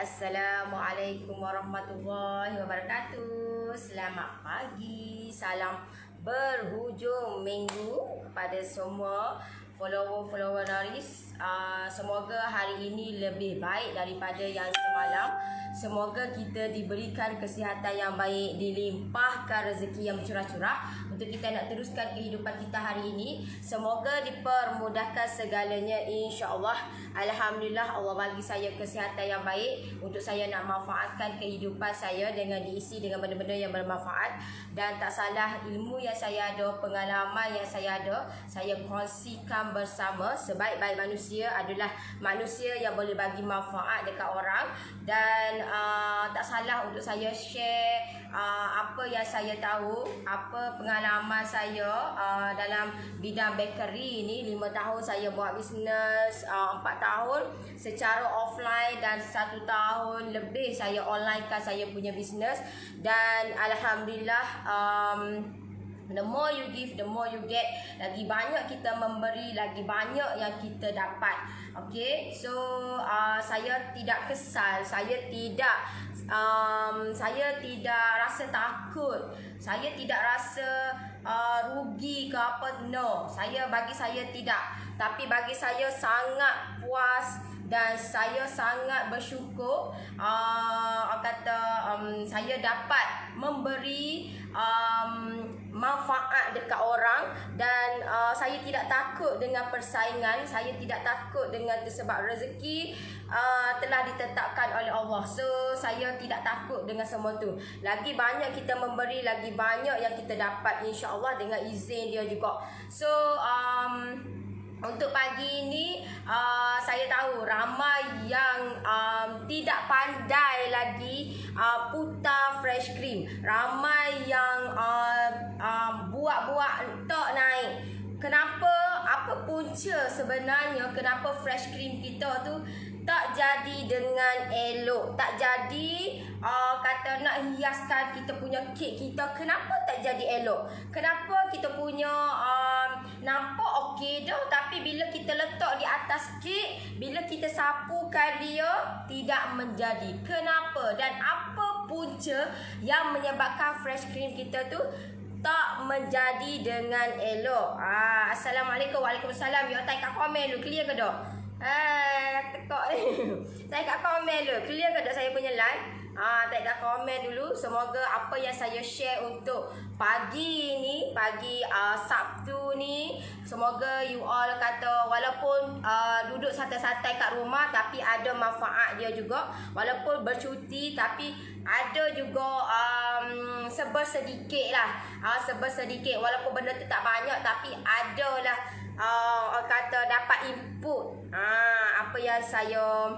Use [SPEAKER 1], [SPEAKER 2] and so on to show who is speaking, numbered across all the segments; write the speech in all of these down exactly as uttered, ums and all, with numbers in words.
[SPEAKER 1] Assalamualaikum warahmatullahi wabarakatuh. Selamat pagi, salam berhujung minggu kepada semua follower-follower Naris. uh, Semoga hari ini lebih baik daripada yang semalam. Semoga kita diberikan kesihatan yang baik, dilimpahkan rezeki yang bercurah-curah untuk kita nak teruskan kehidupan kita hari ini. Semoga dipermudahkan segalanya, insya-Allah. Alhamdulillah, Allah bagi saya kesihatan yang baik untuk saya nak manfaatkan kehidupan saya dengan diisi dengan benda-benda yang bermanfaat. Dan tak salah, ilmu yang saya ada, pengalaman yang saya ada, saya kongsikan bersama. Sebaik-baik manusia adalah manusia yang boleh bagi manfaat dekat orang. Dan uh, tak salah untuk saya share uh, apa yang saya tahu, apa pengalaman saya uh, dalam bidang bakery ni. Lima tahun saya buat bisnes, uh, empat tahun secara offline dan satu tahun lebih saya online kan saya punya bisnes. Dan Alhamdulillah, um, the more you give, the more you get. Lagi banyak kita memberi, lagi banyak yang kita dapat. Okay, so uh, saya tidak kesal, saya tidak um, saya tidak rasa takut, saya tidak rasa uh, rugi ke apa. No, saya bagi saya tidak. Tapi bagi saya sangat puas dan saya sangat bersyukur. uh, kata um, saya dapat memberi um, manfaat dekat orang. Dan uh, saya tidak takut dengan persaingan, saya tidak takut dengan sebab rezeki uh, telah ditetapkan oleh Allah. So saya tidak takut dengan semua tu. Lagi banyak kita memberi, lagi banyak yang kita dapat, insya-Allah, dengan izin dia juga. So um, untuk pagi ini, uh, saya tahu ramai yang um, tidak pandai lagi uh, putar fresh cream. Ramai yang uh, uh, buat-buat tak naik. Kenapa? Apa punca sebenarnya kenapa fresh cream kita tu tak jadi dengan elok, tak jadi uh, kata nak hiaskan kita punya kek kita. Kenapa tak jadi elok? Kenapa kita punya um, nampak okey dah, tapi bila kita letak di atas kek, bila kita sapukan dia tidak menjadi. Kenapa? Dan apa punca yang menyebabkan fresh cream kita tu tak menjadi dengan elok? Ah, Assalamualaikum. Waalaikumsalam. You type kat komen dulu, clear ke tak? Eh, tekak ni. Saya kat komen dulu, clear ke tak saya punya live? Ah, type kat komen dulu. Semoga apa yang saya share untuk pagi ni, pagi uh, Sabtu ni, semoga you all kata walaupun uh, duduk santai-santai kat rumah tapi ada manfaat dia juga. Walaupun bercuti tapi ada juga um, sebersedikit lah, uh, sebersedikit. Walaupun benda tu tak banyak tapi adalah uh, kata dapat input. uh, Apa yang saya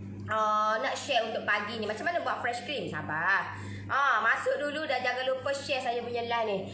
[SPEAKER 1] uh, nak share untuk pagi ni. Macam mana buat fresh cream? Sabar. Ah, masuk dulu dan jangan lupa share saya punya live ni.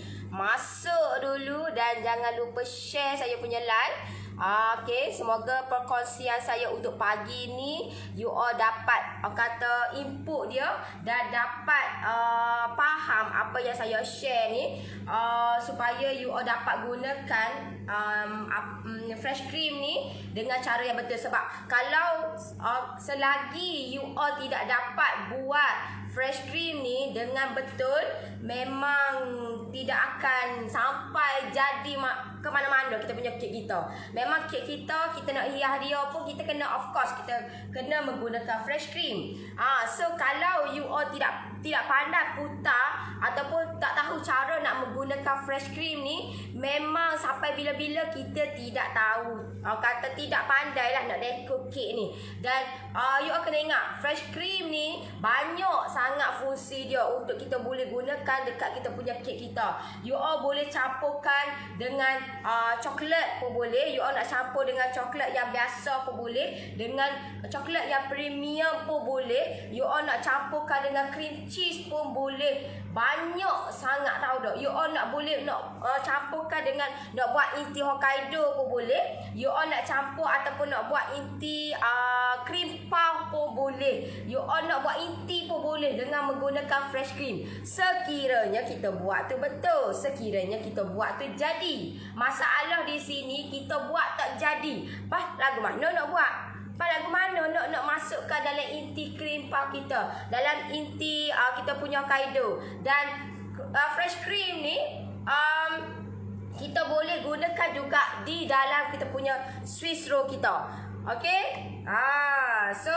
[SPEAKER 1] Masuk dulu dan jangan lupa share saya punya live. Ah, okay, semoga perkongsian saya untuk pagi ni you all dapat uh, kata input dia dan dapat uh, faham apa yang saya share ni, uh, supaya you all dapat gunakan um, um, fresh cream ni dengan cara yang betul. Sebab kalau uh, selagi you all tidak dapat buat fresh cream ni dengan betul, memang tidak akan sampai jadi ke mana-mana kita punya kek kita. Memang kek kita, kita nak hias dia pun kita kena, of course, kita kena menggunakan fresh cream. Ah, so kalau you all tidak tidak pandai putar ataupun tak tahu cara nak menggunakan fresh cream ni, memang sampai bila-bila kita tidak tahu, uh, kata tidak pandai lah nak dekor kek ni. Dan uh, you all kena ingat, fresh cream ni banyak sangat fungsi dia untuk kita boleh gunakan dekat kita punya kek kita. You all boleh campurkan dengan uh, coklat pun boleh. You all nak campur dengan coklat yang biasa pun boleh, dengan coklat yang premium pun boleh. You all nak campurkan dengan cream cheese pun boleh. Banyak sangat tahu tak. You all nak boleh nak uh, campurkan dengan nak buat inti Hokkaido pun boleh. You all nak campur ataupun nak buat inti uh, cream puff pun boleh. You all nak buat inti pun boleh dengan menggunakan fresh cream. Sekiranya kita buat tu betul, sekiranya kita buat tu jadi. Masalah di sini kita buat tak jadi. Pas lagu mana nak buat? Pas lagu mana nak nak mas masukkan dalam inti cream puff kita, dalam inti uh, kita punya Hokkaido. Dan uh, fresh cream ni um, kita boleh gunakan juga di dalam kita punya Swiss roll kita. Okay. Ah, so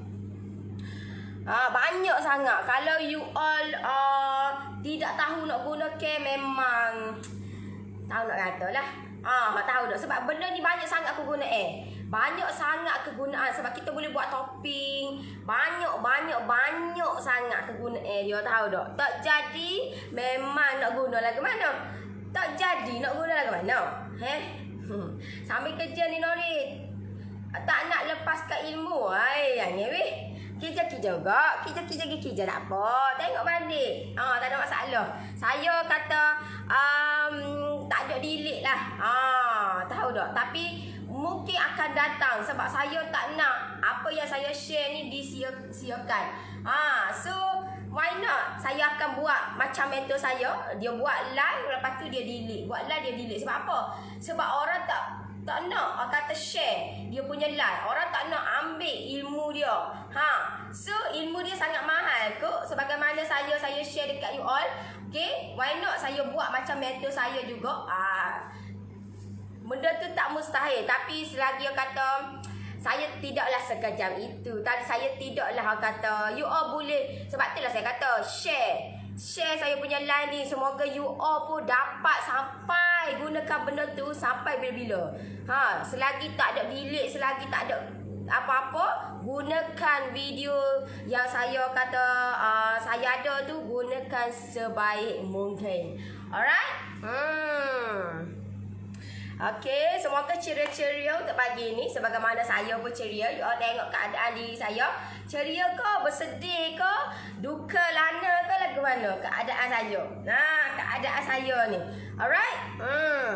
[SPEAKER 1] Ah, banyak sangat. Kalau you all uh, tidak tahu nak gunakan, memang tahu nak kata lah. Ah, tahu tak? Sebab benda ni banyak sangat aku guna eh. Banyak sangat kegunaan. Sebab kita boleh buat topping. Banyak, banyak, banyak sangat kegunaan dia. Tahu tak? Tak jadi, memang nak guna lagu mana? Tak jadi, nak guna lagu mana? Eh? Sambil kerja ni Nori, tak nak lepaskan ilmu. Hai, yang ni weh. Kerja-kerja juga. Kerja-kerja kerja tak apa. Tengok balik. Ah, tak ada masalah. Saya kata um, tak ada delete lah. Ah, tahu tak? Tapi mungkin akan datang sebab saya tak nak apa yang saya share ni disia-siakan. Ah, so why not? Saya akan buat macam mentor saya. Dia buat live, lepas tu dia delete. Buat live dia delete. Sebab apa? Sebab orang tak tak nak kata share dia punya live. Orang tak nak ambil ilmu dia. Ha. So ilmu dia sangat mahal ke? Sebagaimana saya saya share dekat you all. Okay, why not saya buat macam mentor saya juga. Ah, benda tu tak mustahil. Tapi selagi dia kata saya tidaklah sekejam itu. Tadi saya tidaklah kata you all boleh. Sebab itulah saya kata share. Share saya punya line ni. Semoga you all pun dapat sampai gunakan benda tu sampai bila-bila. Ha, selagi tak ada delete, selagi tak ada apa-apa, gunakan video yang saya kata uh, saya ada tu, gunakan sebaik mungkin. Alright? Hmm. Okey, semoga ceria-ceria untuk pagi ni. Sebagaimana saya pun ceria. You all tengok keadaan diri saya. Ceria ke? Bersedih ke? Duka lana ke? Lagu mana keadaan saya? Nah, keadaan saya ni. Alright? Hmm.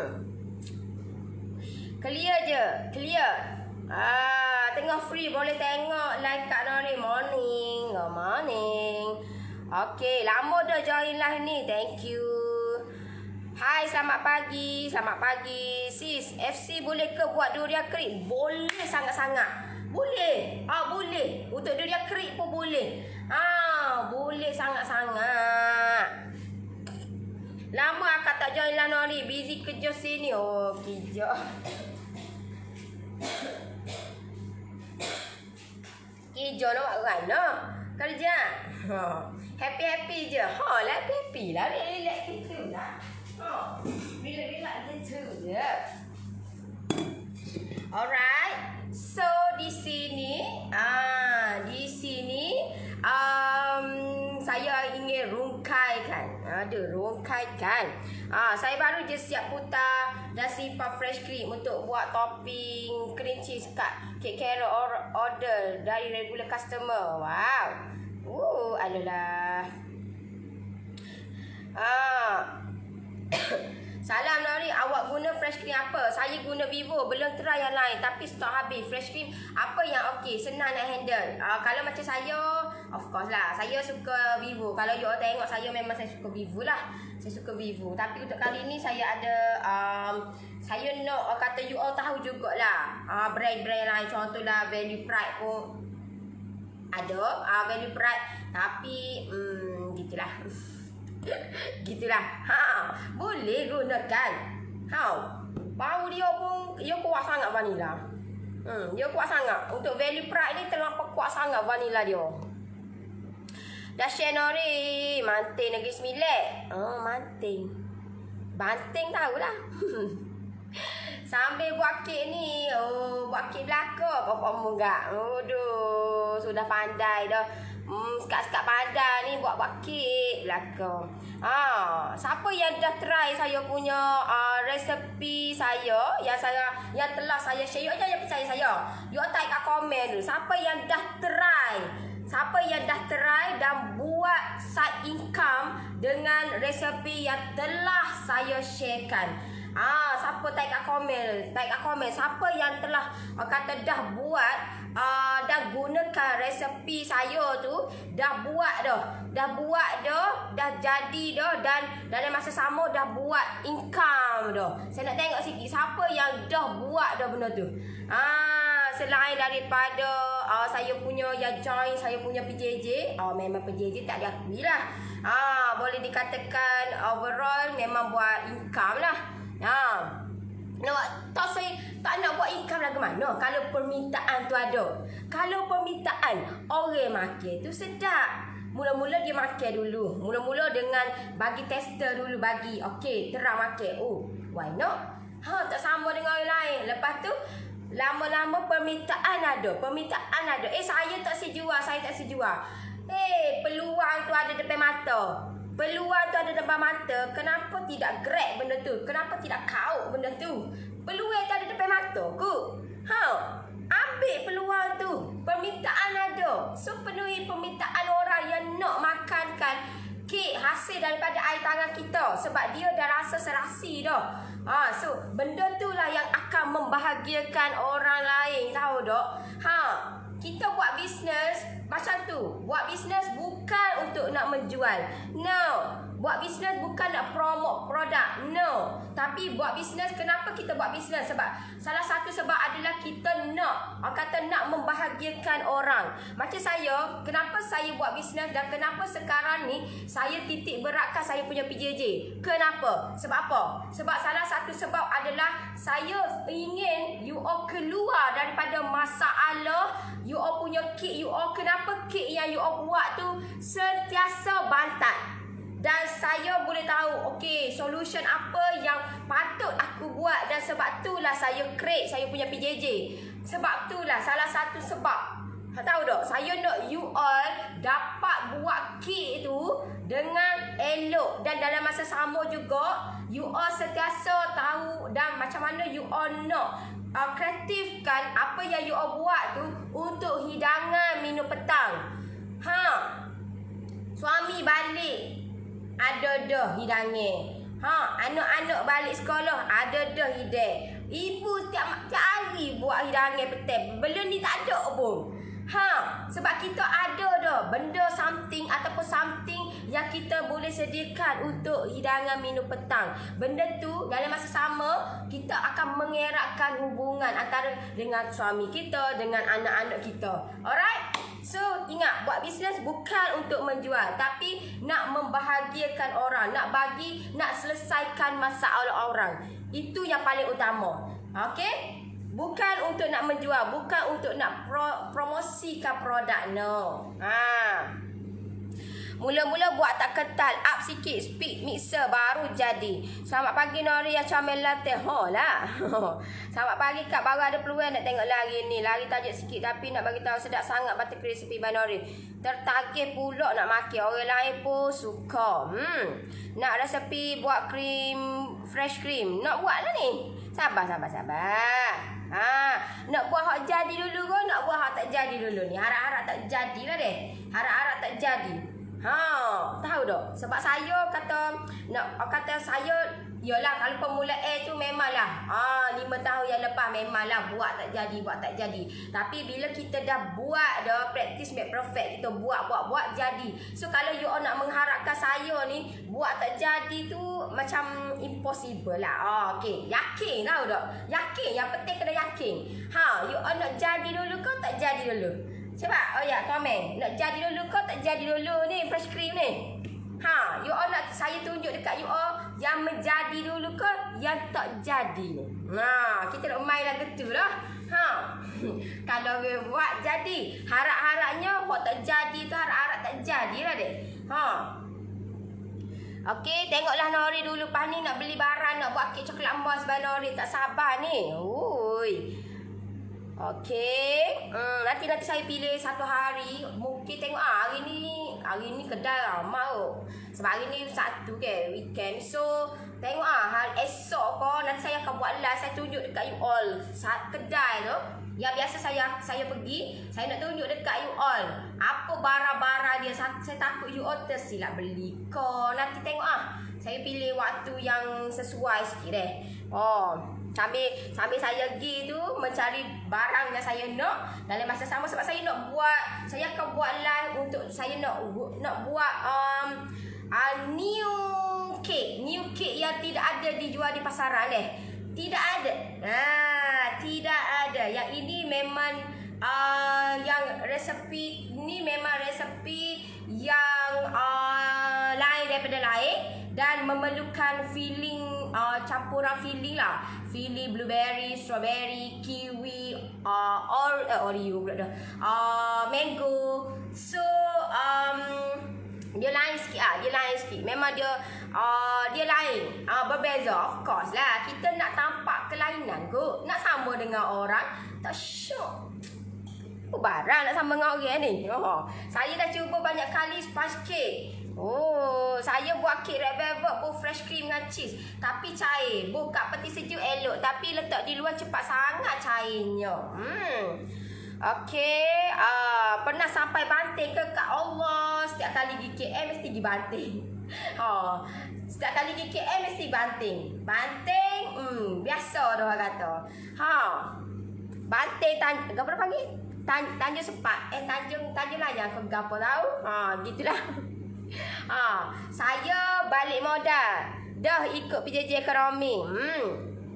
[SPEAKER 1] Clear je. Clear. Ah, tengah free boleh tengok live Kak Nori. Morning. Good morning. Okey, lama dah join live ni. Thank you. Hai, selamat pagi. Selamat pagi. Sis, F C boleh ke buat durian kerik? Boleh sangat-sangat. Boleh. Ah, boleh. Untuk durian kerik pun boleh. Ah, boleh sangat-sangat. Lama akak tak join lah Nori. Busy kerja sini. Oh, kerja. Kerja nak buat mana? Kerja. Happy-happy je. Ha, lah happy lah. Relax gitu lah. Oh, bila-bila gitu je. Alright. So di sini, ah, di sini um, saya ingin rungkaikan. Ada rungkaikan. Ah, saya baru je siap putar dan simpan fresh cream untuk buat topping cream cheese kat cake carrot or order dari regular customer. Wow. Uh, alolah. Ah. Salam Nori, awak guna fresh cream apa? Saya guna Vivo, belum try yang lain tapi stok habis. Fresh cream apa yang okey, senang nak handle? Uh, kalau macam saya, of course lah, saya suka Vivo. Kalau you all tengok saya, memang saya suka Vivo lah. Saya suka Vivo. Tapi untuk kali ni saya ada um, saya nak uh, kata you all tahu jugalah uh, brand-brand lain. Contohlah Value Pride pun ada, uh, Value Pride. Tapi hmm, gitulah. Gitulah. Ha, boleh gunakan. Ha. Bau dia pun dia kuat sangat vanila. Hmm, dia kuat sangat. Untuk Value Pride ni terlampau kuat sangat vanila dia. Dah share Nori, Manting Negeri Sembilan. Oh, Manting. Banting tahulah. Sambil buat kek ni, oh, buat kek belaka bapak munggak. Aduh, sudah pandai dah. Hmm, sekat-sekat pandai ni buat-buat kek belaka. Ah, siapa yang dah try saya punya uh, resepi saya yang saya yang telah saya share, you jangan percaya saya. You type kat komen dulu. Siapa yang dah try? Siapa yang dah try dan buat side income dengan resepi yang telah saya sharekan? Ah, siapa type kat komen? Type kat komen siapa yang telah uh, kata dah buat uh, dah gunakan resepi saya tu, dah buat dah. Dah buat dah, dah jadi dah dan dalam masa sama dah buat income dah. Saya nak tengok sikit siapa yang dah buat dah benda tu. Ah, selain daripada uh, saya punya yang join, saya punya P J J, uh, memang P J J tak diakui lah. Uh, boleh dikatakan overall memang buat income lah. Uh, nak tak saya tak nak buat income lagu mana kalau permintaan tu ada. Kalau permintaan orang makan tu sedap. Mula-mula dia makan dulu. Mula-mula dengan bagi tester dulu, bagi okey terang makan. Oh, why not? Ha, tak sama dengan orang lain. Lepas tu lama-lama permintaan ada. Permintaan ada. Eh, saya tak sejual, saya tak sejual. Eh, peluang tu ada depan mata. Peluang tu ada depan mata. Kenapa tidak grab benda tu? Kenapa tidak kau benda tu? Peluang tu ada depan mata ku. Ha, ambil peluang tu. Permintaan ada. So, penuhi permintaan orang yang nak makankan kek hasil daripada air tangan kita. Sebab dia dah rasa serasi dah. Ha, so, benda tu lah yang akan membahagiakan orang lain. Tahu tak? Ha, kita buat bisnes macam tu. Buat bisnes bukan untuk nak menjual. No. Buat bisnes bukan nak promote produk. No. Tapi buat bisnes, kenapa kita buat bisnes? Sebab salah satu sebab adalah kita nak, orang kata nak membahagiakan orang. Macam saya, kenapa saya buat bisnes dan kenapa sekarang ni saya titik beratkan saya punya P J J. Kenapa? Sebab apa? Sebab salah satu sebab adalah saya ingin you all keluar daripada masalah you all punya kek you all. Kenapa kek yang you all buat tu sentiasa bantat? Dan saya boleh tahu, okey, solution apa yang patut aku buat. Dan sebab itulah saya create saya punya P J J. Sebab itulah salah satu sebab. Tahu tak? Saya nak you all dapat buat kek tu dengan elok. Dan dalam masa sama juga, you all sentiasa tahu dan macam mana you all nak uh, kreatifkan apa yang you all buat tu untuk hidangan minum petang. Ha, suami balik, ada dah hidangan. Ha, anak-anak balik sekolah, ada dah hidang. Ibu tiap, tiap hari buat hidangan petang. Belum ni tak ada pun. Ha, sebab kita ada dah benda something ataupun something yang kita boleh sediakan untuk hidangan minum petang. Benda tu dalam masa sama kita akan mengeratkan hubungan antara dengan suami kita, dengan anak-anak kita. Alright? So, ingat, buat bisnes bukan untuk menjual, tapi nak membahagiakan orang, nak bagi, nak selesaikan masalah orang. Itu yang paling utama. Okey? Bukan untuk nak menjual, bukan untuk nak pro, promosikan produk, no. Ha. Mula-mula buat tak ketal, up sikit, speed mixer baru jadi. Selamat pagi Nori yang comel latte. Ho lah. Selamat pagi Kak, baru ada peluang nak tengok lari ni. Lari tajuk sikit tapi nak bagi tahu sedap sangat butter crispy by Nori. Tertagih pula nak makan, orang lain pun suka. Hmm. Nak resepi buat krim fresh cream. Nak buat lah ni. Sabar sabar sabar. Ha, nak buat hak jadi dulu ke nak buat hak tak jadi dulu ni? Harap-harap tak jadilah deh. Harap-harap tak jadi. Ha, tahu tak? Sebab saya kata nak kata saya yalah kalau permulaan tu memanglah ah lima tahun yang lepas memanglah buat tak jadi, buat tak jadi. Tapi bila kita dah buat dah, practice make perfect, kita buat buat buat jadi. So kalau you all nak mengharapkan saya ni buat tak jadi tu macam impossible lah. Ah, okey, yakin tahu tak? Yakin, yang penting kena yakin. Ha, you all nak jadi dulu ke tak jadi dulu? Cuba, oh ya, komen. Nak jadi dulu ke tak jadi dulu ni fresh cream ni? Ha, you all nak saya tunjuk dekat you all yang menjadi dulu ke yang tak jadi ni? Ha, kita nak main lah gitu lah. Ha. Kalau we buat jadi, harap-harapnya hok tak jadi tu harap-harap tak jadilah dek. Ha. Okey, tengoklah Nori dulu. Pas ni nak beli barang, nak buat kek coklat emas by Nori. Tak sabar ni. Ui. Okey, hmm, nanti nanti saya pilih satu hari. Mungkin tengok ah, hari ni hari ni kedai ramai oh. Sebab hari ni satu ke weekend. So tengok ah, hari esok ko nanti saya akan buat live. Saya tunjuk dekat you all saat kedai tu yang biasa saya saya pergi. Saya nak tunjuk dekat you all apa barang-barang dia. Saya takut you all tersilap beli ko. Nanti tengok ah, saya pilih waktu yang sesuai sikit deh. Oh, Sambil sambil saya pergi tu mencari barang yang saya nak dalam masa sama. Sebab saya nak buat, saya akan buat live untuk saya nak nak buat um, uh, new cake, new cake yang tidak ada dijual di pasaran eh. Tidak ada. Nah, tidak ada. Yang ini memang uh, yang resepi ni memang resepi yang uh, lain daripada lain dan memerlukan feeling uh, campuran feeling lah. Feeling blueberry, strawberry, kiwi, uh, or uh, Oreo pula dah. Uh, mango. So um dia lain sikit ah, dia lain sikit. Memang dia uh, dia lain, uh, berbeza. Of course lah, kita nak tampak kelainan kot. Nak sama dengan orang, tak syok. Oh, barang nak sama dengan orang ni. Oh, saya dah cuba banyak kali sponge cake. Oh, saya buat kek red velvet pun fresh cream dengan cheese. Tapi cair. Buka peti sejuk elok. Tapi letak di luar cepat sangat cairnya. Hmm. Okey, uh, pernah sampai banting ke Kak Allah? Setiap kali pergi K L mesti pergi banting. Oh, setiap kali pergi K L mesti banting. Banting, hmm, biasa dah orang kata. Ha. Banting tan apa panggil? Tan Tanjung Sepat. Eh Tanjung Tanjung Layang ke gapo tahu? Ha, gitulah. Ha, saya balik modal. Dah ikut P J J Ekonomi. Hmm.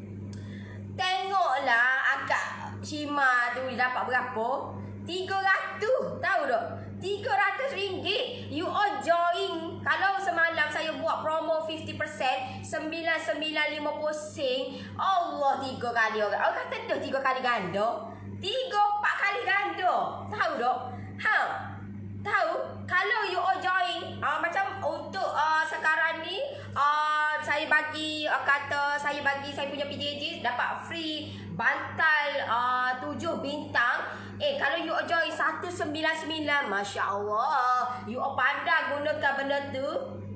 [SPEAKER 1] Tengoklah akak Shima tu dapat berapa? tiga ratus. Tahu tak? tiga ratus ringgit. You all join. Kalau semalam saya buat promo lima puluh peratus, sembilan sembilan lima puluh sen. Allah, tiga kali orang. Orang kata dah tiga kali ganda. Tiga, empat kali ganda. Tahu tak? Ha. Tahu? Kalau you all join, uh, macam untuk uh, sekarang ni, uh, saya bagi, uh, kata saya bagi saya punya P J J dapat free bantal uh, tujuh bintang. Eh, kalau you all join seratus sembilan puluh sembilan, Masya Allah, you all pandai gunakan benda tu.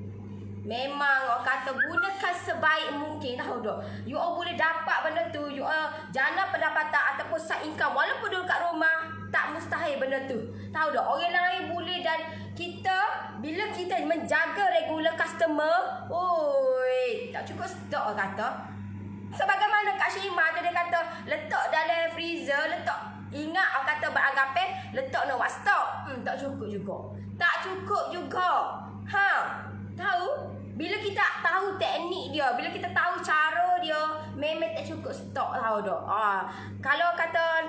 [SPEAKER 1] Memang orang kata gunakan sebaik mungkin. Tahu tak? You all boleh dapat benda tu. You all jana pendapatan ataupun side income walaupun duduk kat rumah, tak mustahil benda tu. Tahu tak? Orang lain boleh dan kita bila kita menjaga regular customer, oi, tak cukup stok orang kata. Sebagaimana Kak Shima tu dia kata letak dalam freezer, letak ingat orang kata beranggapan letak nak buat stok. Hmm, tak cukup juga. Tak cukup juga. Ha, tahu? Bila kita tahu teknik dia, bila kita tahu cara dia, memang tak cukup stok, tahu tak? Ha, kalau kata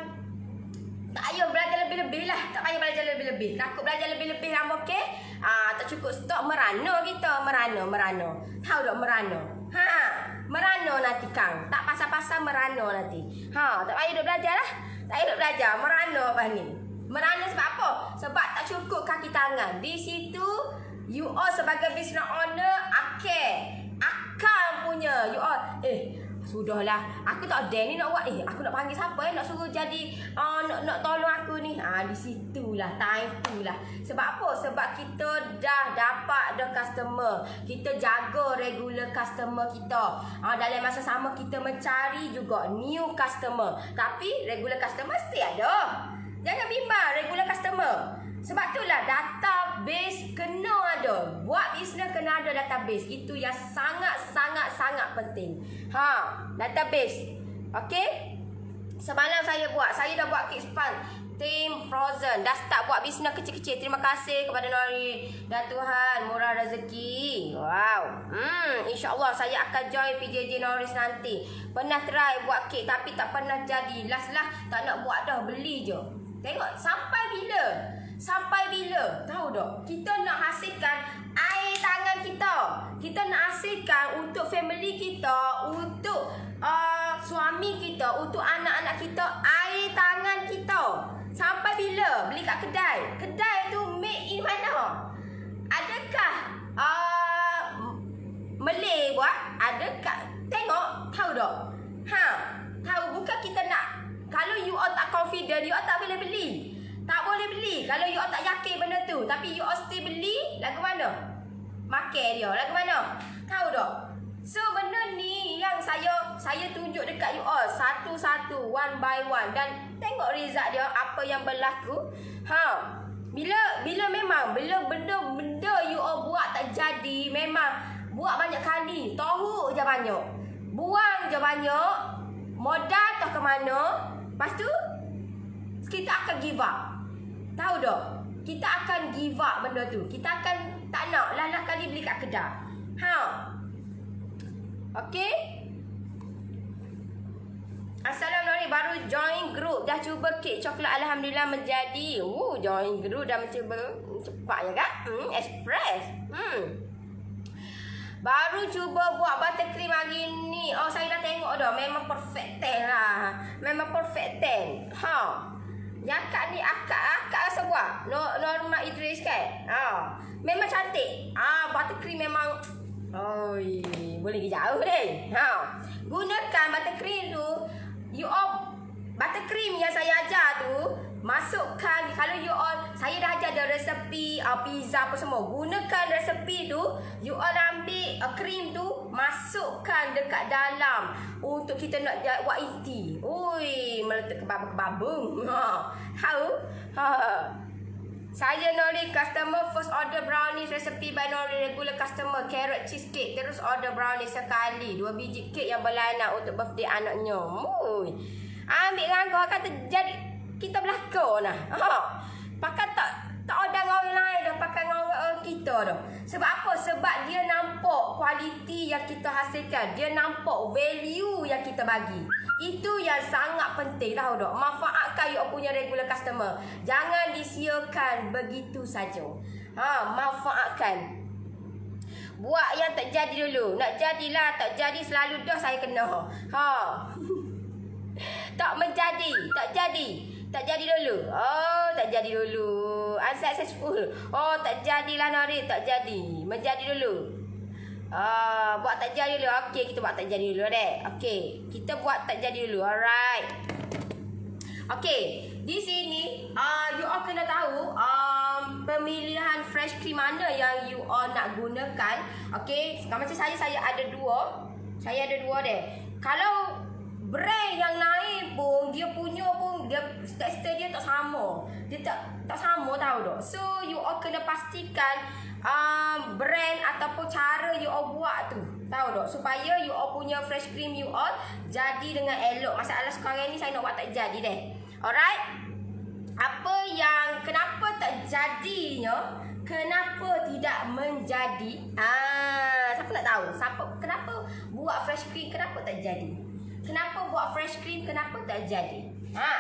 [SPEAKER 1] tak payah belajar lebih-lebih lah. Tak payah belajar lebih-lebih. Takut belajar lebih-lebih lama, okey? Ah, tak cukup stok, merana kita. Merana, merana. Tahu tak merana? Ha, merana nanti Kang. Tak pasal-pasal merana nanti. Ha, tak payah duk belajar lah. Tak payah duk belajar. Merana apa ni? Merana sebab apa? Sebab tak cukup kaki tangan. Di situ, you all sebagai business owner, akal. Akal punya. You all, eh, sudahlah, aku tak ada ni nak buat. Eh, aku nak panggil siapa eh nak suruh jadi uh, nak nak tolong aku ni. Ah, di situlah, time tu lah. Sebab apa? Sebab kita dah dapat dah customer. Kita jaga regular customer kita. Ah, dalam masa sama kita mencari juga new customer. Tapi regular customer mesti ada. Jangan bimbang regular customer. Sebab itulah database kena ada. Buat bisnes kena ada database. Itu yang sangat-sangat-sangat penting. Ha, database. Okey? Semalam saya buat. Saya dah buat cake sponge. Tim Frozen. Dah start buat bisnes kecil-kecil. Terima kasih kepada Nori dan Tuhan murah rezeki. Wow. Hmm, insya-Allah saya akan join P J J Noris nanti. Pernah try buat kek tapi tak pernah jadi. Last lah tak nak buat dah, beli je. Tengok sampai bila? Sampai bila? Tahu tak? Kita nak hasilkan air tangan kita. Kita nak hasilkan untuk family kita, untuk uh, suami kita, untuk anak-anak kita, air tangan kita. Sampai bila? Beli kat kedai. Kedai tu made in mana? Adakah uh, Malay buat? Adakah? Tengok. Tahu tak? Ha, tahu bukan kita nak. Kalau you all tak confident, you all tak boleh beli. Tak boleh beli. Kalau you all tak yakin benda tu, tapi you all still beli, lagu mana? Makan dia, lagu mana? Tahu tak? So benda ni yang saya saya tunjuk dekat you all satu-satu, one by one, dan tengok result dia apa yang berlaku. Ha. Bila bila memang bila benda-benda you all buat tak jadi, memang buat banyak kali, tahu je banyak. Buang je banyak, modal tak ke mana, lepas tu kita akan give up. Tahu tak? Kita akan give up benda tu. Kita akan tak nak lah lah kali beli kat kedai. Ha. Okey? Assalamualaikum, baru join group. Dah cuba kek coklat, alhamdulillah menjadi. Oh, join group dah mencuba. Cepat ya kan? Hmm, express. Hmm. Baru cuba buat buttercream hari ni. Oh, saya dah tengok dah. Memang perfect ten lah. Memang perfect ten. Ha. Yang akak ni akak akak rasa buat. Norma Idris kan? Ha. Memang cantik. Ah, buttercream memang oi, boleh pergi jauh ni. Ha. Gunakan buttercream tu. You all buttercream yang saya ajar tu, masukkan, kalau you all, saya dah ajar ada resepi uh, pizza apa semua. Gunakan resepi tu, you all ambil uh, krim tu, masukkan dekat dalam untuk kita nak buat inti. Ui, meletak kebabung-kebabung. Ha. Tahu? Ha. Saya Nori, customer first order brownies resepi by Nori, regular customer carrot cheesecake, terus order brownies sekali, dua biji kek yang berlainan untuk birthday anaknya. Ui. Ambil rangkau akan terjadi kita belakang nah. Ha. Pakai tak tak order dengan orang lain dah, pakai dengan orang kita dah. Sebab apa? Sebab dia nampak kualiti yang kita hasilkan, dia nampak value yang kita bagi. Itu yang sangat penting, tahu tak? Manfaatkan you punya regular customer. Jangan disiakan begitu saja. Ha, manfaatkan. Buat yang tak jadi dulu. Nak jadilah, tak jadi selalu dah saya kena. Ha. Tak menjadi, tak jadi. Tak jadi dulu. Oh, tak jadi dulu. Unsuccessful. Oh, tak jadilah Nori, tak jadi. Menjadi dulu. Ah, buat tak jadi dulu. Okey, kita buat tak jadi dulu deh. Okey, kita buat tak jadi dulu. Alright. Okey, di sini uh, you all kena tahu um, pemilihan fresh cream mana yang you all nak gunakan. Okey, macam saya saya ada dua. Saya ada dua deh. Kalau brand yang naik pun dia punya pun dia tekstur dia tak sama. Dia tak tak sama, tahu tak? So you all kena pastikan um, brand ataupun cara you all buat tu, tahu tak? Supaya you all punya fresh cream you all jadi dengan elok. Masalah sekarang ni saya nak buat tak jadi deh. Alright. Apa yang kenapa tak jadinya? Kenapa tidak menjadi? Ah, siapa nak tahu? Siapa kenapa buat fresh cream kenapa tak jadi? Kenapa buat fresh cream kenapa tak jadi? Ha.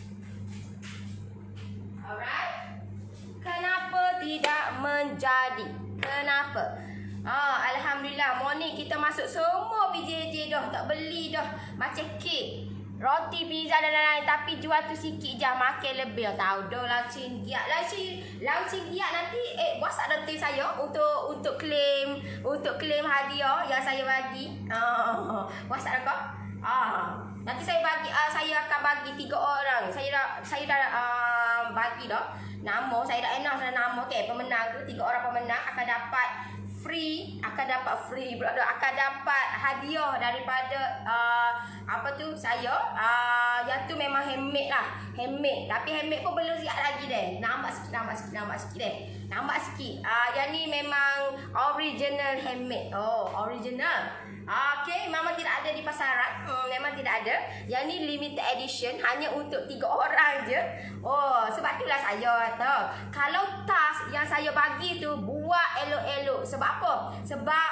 [SPEAKER 1] Alright. Kenapa tidak menjadi? Kenapa? Ah, alhamdulillah morning kita masuk semua P J J dah, tak beli dah macam kek, roti, pizza dan lain-lain, tapi jual tu sikit je, makan lebih. Tahu dah launching giat. Launching launching giat nanti eh WhatsApp nanti saya untuk untuk claim, untuk claim hadiah yang saya bagi. Ah, WhatsApp kau? Ah, nanti saya bagi uh, saya akan bagi tiga orang. Saya dah saya dah uh, bagi dah nama, saya dah announce dah nama okey, pemenang tu tiga orang pemenang akan dapat free, akan dapat free pula dah, akan dapat hadiah daripada uh, apa tu saya uh, yang tu memang handmade lah, handmade, tapi handmade pun belum siap lagi deh. Nampak sikit, nampak sikit, nampak sikit deh. Nampak sikit. Ah, uh, yang ni memang original handmade. Oh, original. Okey, memang tidak ada di pasaran. Hmm, memang tidak ada. Yang ni limited edition, hanya untuk tiga orang je. Oh, sebab itulah saya kata, kalau tas yang saya bagi tu buat elok-elok. Sebab apa? Sebab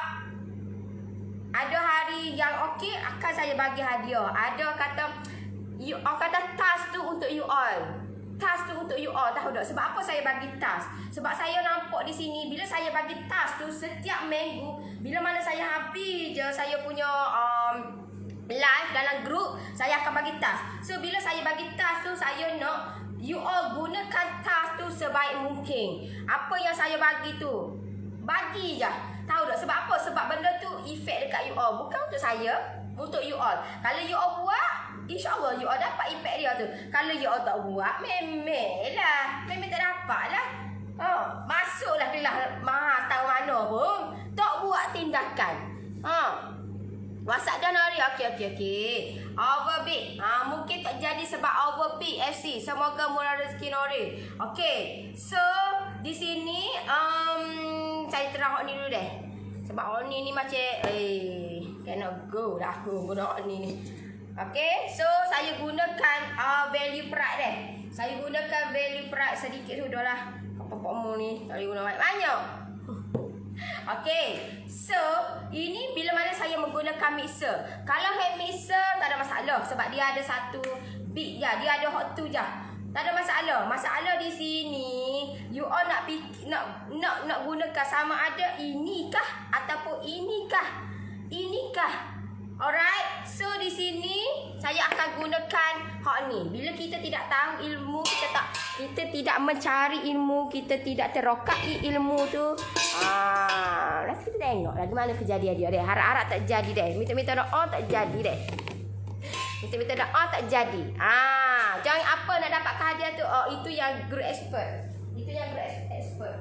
[SPEAKER 1] ada hari yang okey akan saya bagi hadiah. Ada kata you orang kata tas tu untuk you all. Tas tu untuk you all, tahu tak? Sebab apa saya bagi tas? Sebab saya nampak di sini bila saya bagi tas tu setiap minggu, bila mana saya habis je saya punya um, live dalam grup, saya akan bagi tas. So bila saya bagi tas tu, saya nak you all gunakan tas tu sebaik mungkin. Apa yang saya bagi tu, bagi je. Tahu tak? Sebab apa? Sebab benda tu efek dekat you all, bukan untuk saya, untuk you all. Kalau you all buat, InsyaAllah you all dapat impact dia tu. Kalau you all tak buat, memang lah, memang tak dapat lah. Oh, masuklah kelas mahal tahu mana pun, tak buat tindakan. Oh, WhatsApp dah Nori. Okey, okey, okey. Overbid. Ha, mungkin tak jadi sebab overbid F C. Semoga murah rezeki Nori. Okey. So, di sini um, saya terang ni dulu deh. Sebab Oni ni macam eh cannot go dah aku guna Oni ni. Okey, so saya gunakan uh, value pride deh. Saya gunakan value pride sedikit sudahlah. Apa-apa mu ni, saya guna banyak. Okey. So, ini bila mana saya menggunakan mixer. Kalau hand mixer tak ada masalah sebab dia ada satu bit je. Dia ada hot tu je. Tak ada masalah. Masalah di sini, you all nak nak nak nak gunakan sama ada inikah ataupun inikah. Inikah. Alright, so di sini saya akan gunakan hak ni. Bila kita tidak tahu ilmu, kita tak kita tidak mencari ilmu, kita tidak terokai ilmu tu. Ah, lah kita tengok lagi mana kejadian dia deh. Harap-harap tak jadi deh. Minta-minta doa tak jadi deh. Minta-minta doa tak jadi. Ah, jangan apa nak dapat hadiah tu. Oh, itu yang grade expert. Itu yang grade expert.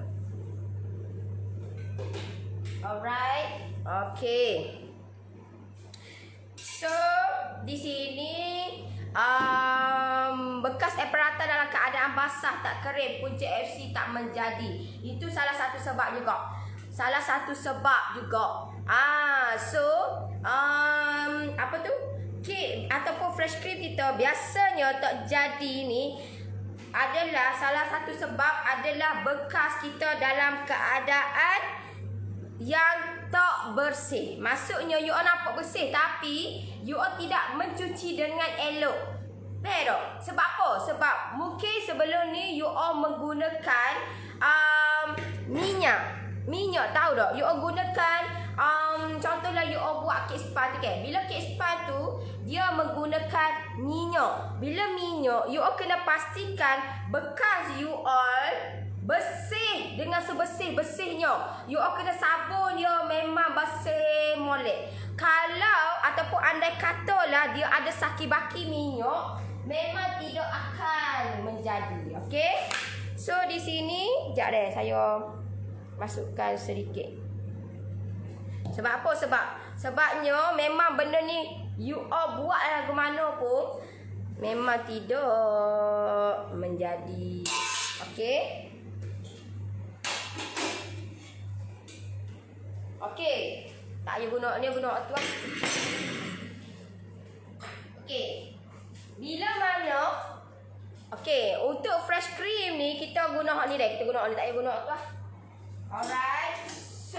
[SPEAKER 1] Alright. Okay. So, di sini um, bekas aparatus dalam keadaan basah tak kering, punca F C tak menjadi. Itu salah satu sebab juga. Salah satu sebab juga. Ah, so um, apa tu? Kek ataupun fresh cream kita biasanya tak jadi ni adalah salah satu sebab adalah bekas kita dalam keadaan yang tak bersih. Maksudnya you all nampak bersih tapi you all tidak mencuci dengan elok. Betul tak? Sebab apa? Sebab mungkin sebelum ni you all menggunakan um, minyak. Minyak tahu tak? You all gunakan um, contohlah you all buat cake span tu kan. Bila cake span tu dia menggunakan minyak. Bila minyak you all kena pastikan bekas you all bersih dengan sebersih-bersihnya. You all kena sabun dia memang bersih molek. Kalau ataupun andai katalah dia ada saki-baki minyak, memang tidak akan menjadi. Okey? So di sini jap deh saya masukkan sedikit. Sebab apa? Sebab sebabnya memang benda ni you all buat lagu mana pun memang tidak menjadi. Okey? Okey. Tak payah guna ni, guna tu lah. Okey. Bila mana okey, untuk fresh cream ni kita guna hak ni dah. Kita guna hak ni, tak payah guna tu lah. Alright. So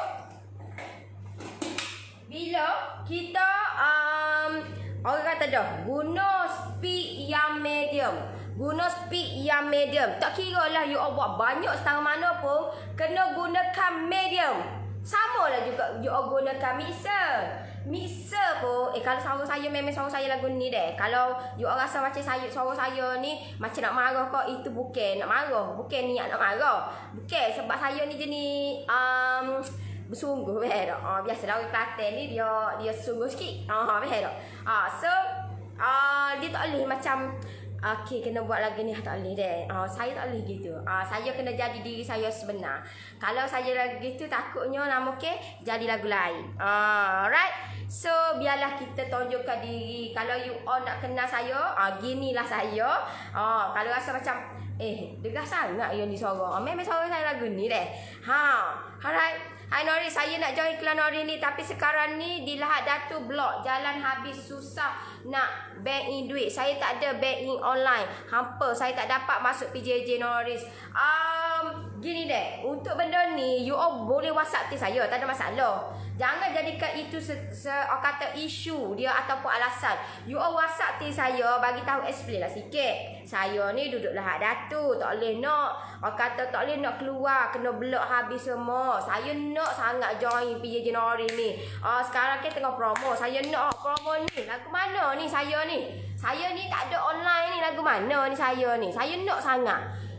[SPEAKER 1] bila kita um, orang kata dah guna speed yang medium. Guna speed yang medium. Tak kira lah you all buat banyak setengah mana pun, kena gunakan medium. Sama lah juga you all gunakan mixer. Mixer pun, eh kalau suara saya memang suara saya lagu ni deh. Kalau you all rasa macam saya, suara saya ni macam nak marah kau, itu bukan nak marah. Bukan niat nak marah. Bukan, sebab saya ni jenis um, bersungguh. Betul tak? Uh, biasalah orang Kelantan ni dia dia sungguh sikit. Uh, betul tak? Uh, so, uh, dia tak boleh macam okey, kena buat lagu ni tak boleh deh. Uh, saya tak boleh gitu. Uh, saya kena jadi diri saya sebenar. Kalau saya lagu gitu takutnya nama okey jadi lagu lain. Uh, alright. So biarlah kita tunjukkan diri. Kalau you all nak kenal saya, uh, ginilah saya. Uh, kalau rasa macam eh degas sangat yang ni suara. Uh, memang suara saya lagu ni deh. Ha. Alright. Hai Nori, saya nak join iklan Nori ni tapi sekarang ni di Lahad Datu blok, jalan habis susah nak bank in duit. Saya tak ada bank in online. Hampa saya tak dapat masuk P J J Noris. Um, gini deh, untuk benda ni you all boleh WhatsApp ti saya, tak ada masalah. Jangan jadikan itu se, se kata isu dia ataupun alasan. You all WhatsApp ti saya, bagi tahu explain lah sikit. Saya ni duduk Lahad Datu, tak boleh nak orang kata tak boleh nak keluar, kena blok habis semua. Saya nak sangat join P J J Noris ni. Uh, sekarang kita tengah promo. Saya nak oh, promo ni. Lagu mana ni saya ni? Saya ni tak ada online ni, lagu mana ni saya ni? Saya nak sangat.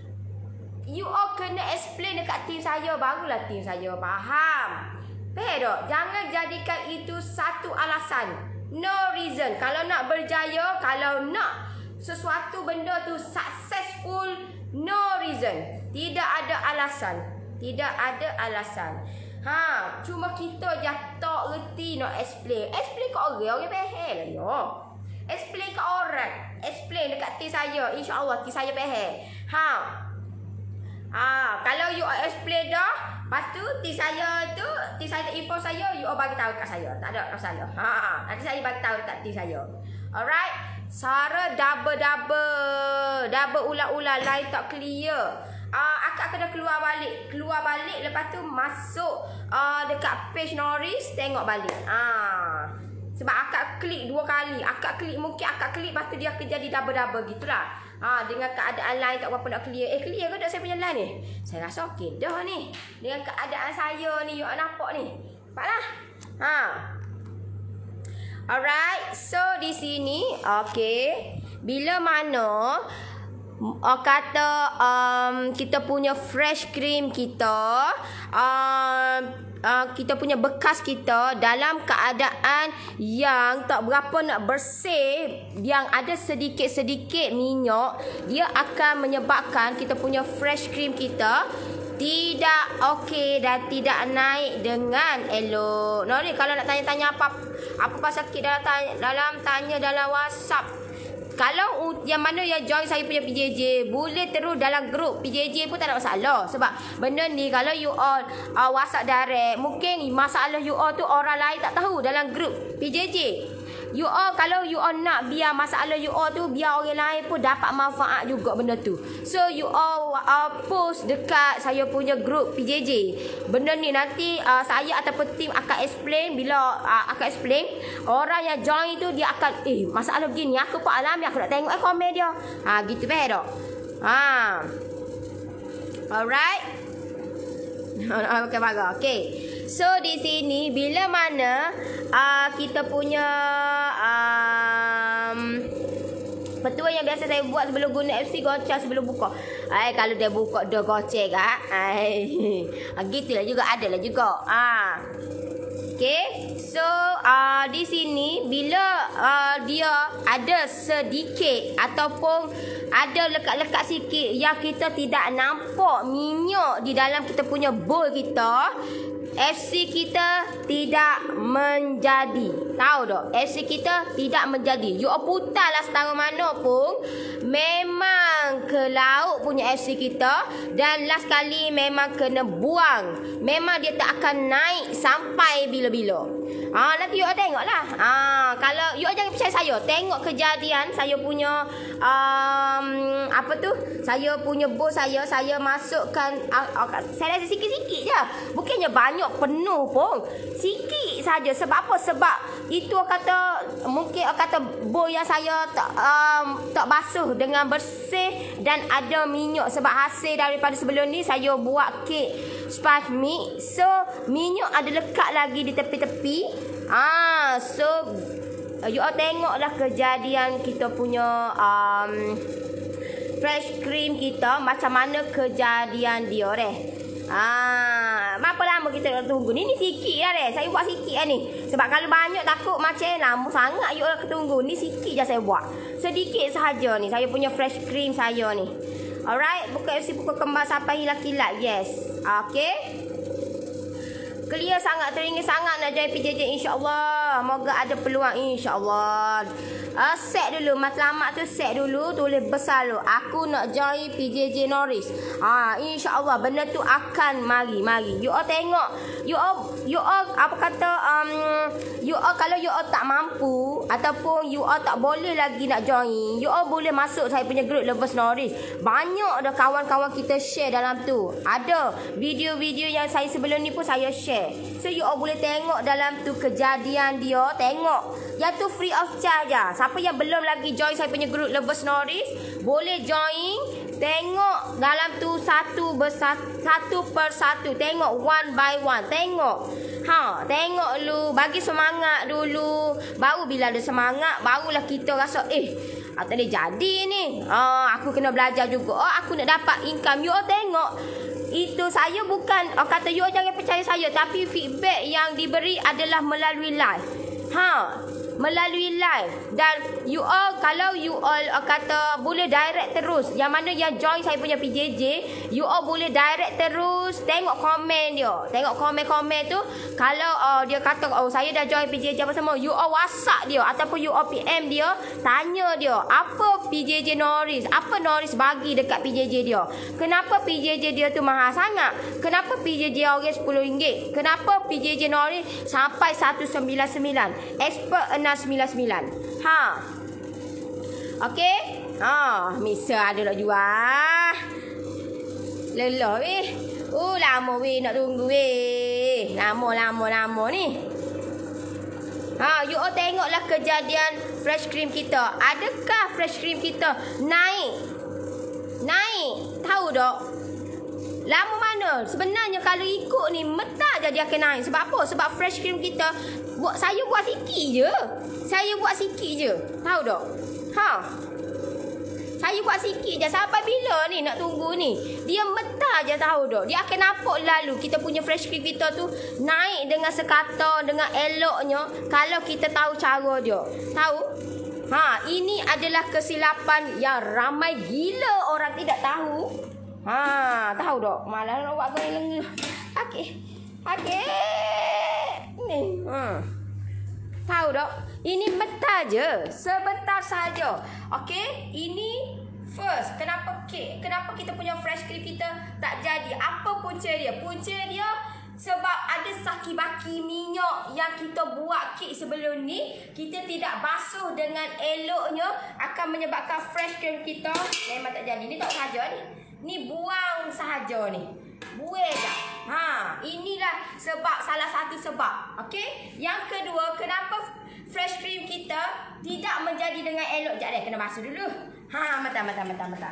[SPEAKER 1] You all kena explain dekat tim saya, barulah tim saya faham. Betul tak? Jangan jadikan itu satu alasan. No reason. Kalau nak berjaya, kalau nak sesuatu benda tu successful, no reason. Tidak ada alasan. Tidak ada alasan. Ha, cuma kita je tak reti nak explain. Explain kat orang, orang faham lah ya. Explain kat orang. Explain dekat tim saya. InsyaAllah tim saya faham. Ha. Ha, kalau you explain dah, lepas tu ti saya tu, ti saya info saya, you all bagi tahu kat saya. Tak ada masalah. Ha, nanti saya bagi tahu dekat ti saya. Alright. Suara double-double. Double ulang-ulang, line tak clear. Ah, uh, akak kena keluar balik. Keluar balik, lepas tu masuk uh, dekat page Norris, tengok balik. Ah. Sebab akak klik dua kali. Akak klik, mungkin akak klik, lepas tu dia akan jadi double-double gitulah. Ha, dengan keadaan lain tak berapa nak clear. Eh, clear ke tak saya punya line ni? Saya rasa okey dah ni. Dengan keadaan saya ni, you nampak ni. Nampaklah. Ha. Alright. So, di sini, okey. Bila mana uh, kata um, kita punya fresh cream kita, uh, uh, kita punya bekas kita dalam keadaan yang tak berapa nak bersih, yang ada sedikit-sedikit minyak, dia akan menyebabkan kita punya fresh cream kita tidak okey dan tidak naik dengan elok. Nah ni kalau nak tanya-tanya apa apa pasal sakit dalam tanya, dalam tanya dalam WhatsApp. Kalau yang mana yang join saya punya P J J, boleh terus dalam grup P J J pun tak ada masalah. Sebab benda ni kalau you all uh, WhatsApp direct, mungkin masalah you all tu orang lain tak tahu dalam grup P J J. You all, kalau you all nak biar masalah you all tu, biar orang lain pun dapat manfaat juga benda tu. So you all uh, post dekat saya punya grup P J J. Benda ni nanti uh, saya ataupun tim akan explain. Bila uh, akan explain, orang yang join tu dia akan, eh masalah begini aku pun alami, aku nak tengok eh komen dia. Ha gitu bah dak. Ha. Alright. Okey bagus. Okey. So di sini bila mana uh, kita punya um, petua yang biasa saya buat sebelum guna F C goceng sebelum buka. Ai kalau dia buka dia goceng ah. Ai. Gitulah juga adalah juga. Ah. Okey. So uh, di sini bila uh, dia ada sedikit ataupun ada lekat-lekat sikit yang kita tidak nampak minyak di dalam kita punya bowl kita, F C kita tidak menjadi. Tahu tak? F C kita tidak menjadi. You putarlah setara mana pun, memang ke laut punya F C kita. Dan last kali memang kena buang. Memang dia tak akan naik sampai bila-bila. Ah, nanti you tengoklah. Ah, kalau you jangan percaya saya, tengok kejadian saya punya um, apa tu? Saya punya bos saya, saya masukkan uh, uh, saya rasa sikit-sikit je. Bukannya banyak penuh pun. Sikit saja. Sebab apa? Sebab itu kata mungkin kata bos yang saya tak um, tak basuh dengan bersih dan ada minyak. Sebab hasil daripada sebelum ni saya buat kek sponge mix. So minyak ada lekat lagi di tepi-tepi. Ah, so you all tengoklah kejadian kita punya um, fresh cream kita macam mana kejadian dia deh. Ah, berapa lama kita nak tunggu ni? Ni sikit lah deh. Saya buat sikit lah ni. Sebab kalau banyak takut macam lama sangat you all ketunggu. Ni sikit je saya buat. Sedikit sahaja ni saya punya fresh cream saya ni. Alright, buka F C buka kembar sampai hilang kilat. Yes. Okay. Clear sangat, teringin sangat nak join P J J insya-Allah. Moga ada peluang insya-Allah. Uh, set dulu matlamat tu, set dulu, tulis besar dulu. Aku nak join P J J Norris. Ah, uh, insya-Allah benda tu akan mari, mari. You all tengok, you all you all apa kata um you all kalau you all tak mampu ataupun you all tak boleh lagi nak join, you all boleh masuk saya punya group Lovers Norris. Banyak dah kawan-kawan kita share dalam tu. Ada video-video yang saya sebelum ni pun saya share. So you all boleh tengok dalam tu kejadian dia. Tengok. Yang tu free of charge je. Siapa yang belum lagi join saya punya group Lovers Norris, boleh join. Tengok dalam tu satu bersatu, satu per satu. Tengok one by one. Tengok. Ha, tengok dulu. Bagi semangat dulu. Baru bila ada semangat, barulah kita rasa eh ah, tak boleh jadi ni. Ah, aku kena belajar juga. Oh, aku nak dapat income. You all tengok. Itu saya bukan oh, kata you jangan percaya saya, tapi feedback yang diberi adalah melalui live. Ha, melalui live. Dan you all kalau you all uh, kata boleh direct terus, yang mana yang join saya punya P J J, you all boleh direct terus. Tengok komen dia, tengok komen-komen tu. Kalau uh, dia kata oh saya dah join P J J apa semua, you all WhatsApp dia ataupun you all P M dia, tanya dia apa P J J Norris, apa Norris bagi dekat P J J dia. Kenapa P J J dia tu mahal sangat? Kenapa P J J orang sepuluh ringgit? Kenapa P J J Norris sampai seratus sembilan puluh sembilan? Expert enam sembilan sembilan. Ha. Okey? Ha, misal ada nak jual. Lelah weh. Oh, lama weh nak tunggu weh. Lama, lama, lama ni. Ha, you all tengoklah kejadian fresh cream kita. Adakah fresh cream kita naik? Naik. Tahu tak? Lama mana? Sebenarnya kalau ikut ni mentah je dia akan naik. Sebab apa? Sebab fresh cream kita buat saya buat sikit je. Saya buat sikit je. Tahu tak? Ha. Saya buat sikit je. Sampai bila ni nak tunggu ni? Dia mentah je, tahu tak? Dia akan nampak lalu kita punya fresh cream kita tu naik dengan sekata, dengan eloknya kalau kita tahu cara dia. Tahu? Ha, ini adalah kesilapan yang ramai gila orang tidak tahu. Ha, tahu tak? Malah nak buat goyang. Okey. Okey. Ni. Ha. Tahu tak? Ini mentah je. Sebentar saja. Okey? Ini first. Kenapa kek? Kenapa kita punya fresh cream kita tak jadi? Apa punca dia? Punca dia sebab ada saki-baki minyak yang kita buat kek sebelum ni, kita tidak basuh dengan eloknya, akan menyebabkan fresh cream kita memang tak jadi. Ni tak saja ni. Ni buang sahaja ni. Buang dah. Ha, inilah sebab, salah satu sebab. Okey? Yang kedua, kenapa fresh cream kita tidak menjadi dengan elok? Jap deh, kena basuh dulu. Ha, mata mata mata mata.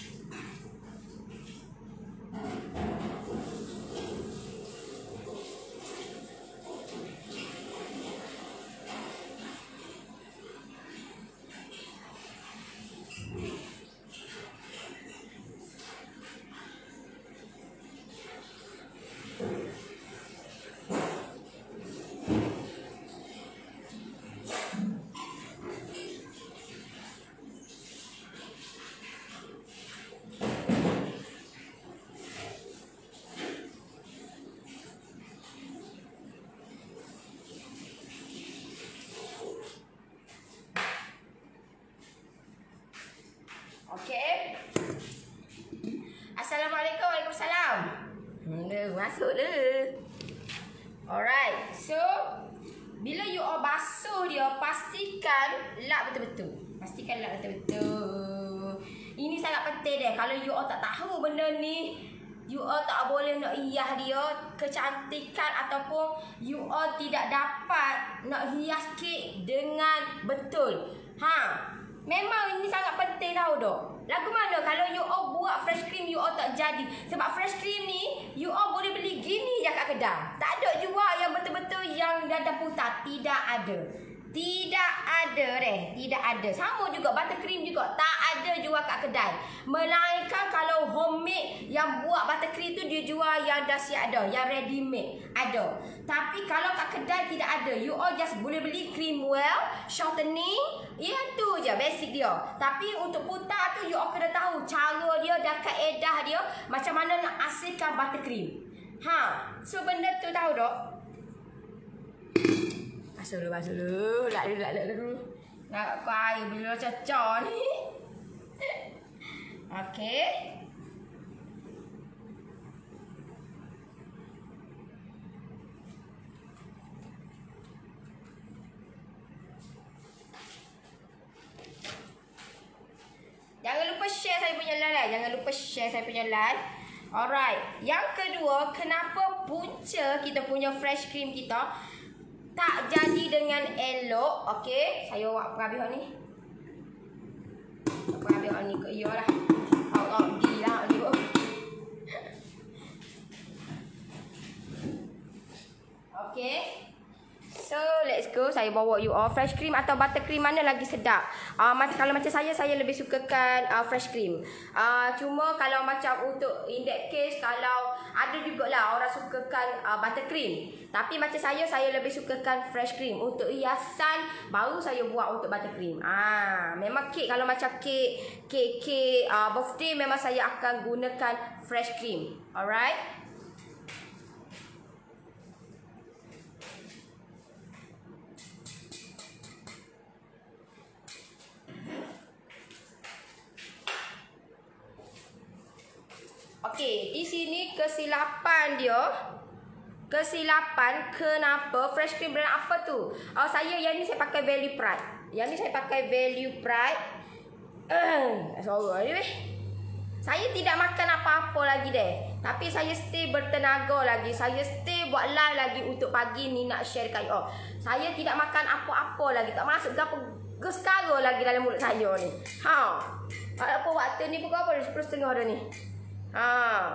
[SPEAKER 1] Okey. Assalamualaikum, Waalaikumsalam. Hmm, masuk dah. Alright. So, bila you all basuh dia, pastikan lap betul-betul. Pastikan lap betul-betul. Ini sangat penting deh. Kalau you all tak tahu benda ni, you all tak boleh nak hias dia kecantikan, ataupun you all tidak dapat nak hias kek dengan betul. Ha. Memang ini sangat penting, tahu tak? Lagu mana kalau you all buat fresh cream you all tak jadi? Sebab fresh cream ni you all boleh beli gini je kat kedai. Tak ada juga yang betul-betul yang dada putih. Tidak ada. Tidak ada deh. Tidak ada. Sama juga buttercream juga tak ada jual kat kedai. Melainkan kalau homemade yang buat buttercream tu dia jual yang dah siap ada, yang ready made ada. Tapi kalau kat kedai tidak ada. You all just boleh beli cream well, shortening, itu je basic dia. Tapi untuk putar tu you all kena tahu cara dia dan kaedah dia macam mana nak hasilkan buttercream. Ha, so benda tu tahu tak? Basuh dulu, basuh dulu. Lak dulu, lak dulu. Nak kau air bila cacau ni. Okey. Jangan lupa share saya punya live. Jangan lupa share saya punya live. Alright. Yang kedua, kenapa punca kita punya fresh cream kita tak jadi dengan elok? Okey, saya buat perabihan ni. Perabihan ni ke iyalah. Allah gila ni. Okey. So, let's go. Saya bawa you all fresh cream atau buttercream mana lagi sedap. Uh, macam kalau macam saya, saya lebih sukakan uh, fresh cream. Uh, cuma kalau macam untuk in that case, kalau ada jugalah orang sukakan uh, buttercream. Tapi macam saya, saya lebih sukakan fresh cream. Untuk hiasan, baru saya buat untuk buttercream. Ah, memang kek, kalau macam kek, kek-kek uh, birthday, memang saya akan gunakan fresh cream. Alright. Okey, di sini kesilapan dia. Kesilapan kenapa fresh cream brand apa tu? Oh, saya yang ni saya pakai Value Pride. Yang ni saya pakai Value Pride. Eh, sorry weh. Saya tidak makan apa-apa lagi deh. Tapi saya stay bertenaga lagi. Saya stay buat live lagi untuk pagi ni nak share kat you. Saya tidak makan apa-apa lagi. Tak masuk ke apa sekarang lagi dalam mulut saya ni. Ha. Apa waktu ni pukul apa? sepuluh tiga puluh dah ni. Ha.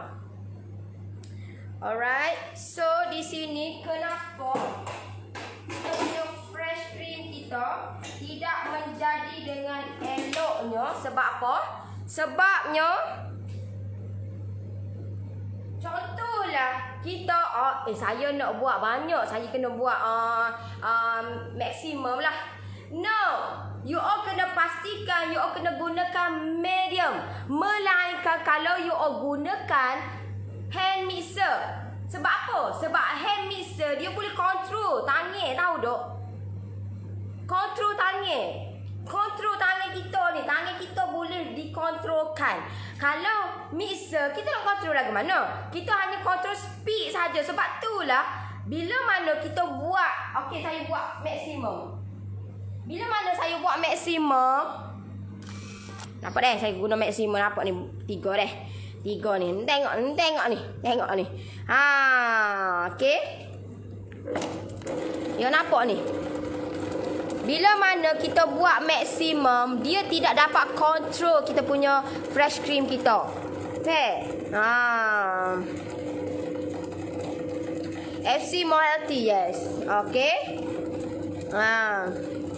[SPEAKER 1] Alright. So di sini kenapa kita punya fresh cream kita tidak menjadi dengan eloknya? Sebab apa? Sebabnya contohlah kita oh, eh saya nak buat banyak, saya kena buat uh, um, maksimum lah. No, you all kena pastikan you all kena gunakan medium. Melainkan kalau you all gunakan hand mixer. Sebab apa? Sebab hand mixer dia boleh control tangan, tahu dok? Control tangan. Kontrol tangan kita ni. Tangan kita boleh dikontrolkan. Kalau mixer, kita nak kontrol lagu mana? Kita hanya kontrol speed saja. Sebab itulah, bila mana kita buat, okey saya buat maksimum. Bila mana saya buat maksimum, nampak deh, saya guna maksimum, nampak ni, tiga deh. Tiga ni, tengok ni, tengok ni, tengok ni. Ha, okey. You nampak ni. Bila mana kita buat maksimum, dia tidak dapat kontrol kita punya fresh cream kita. Okay. Ha. F C more healthy, yes. Okay. Ha.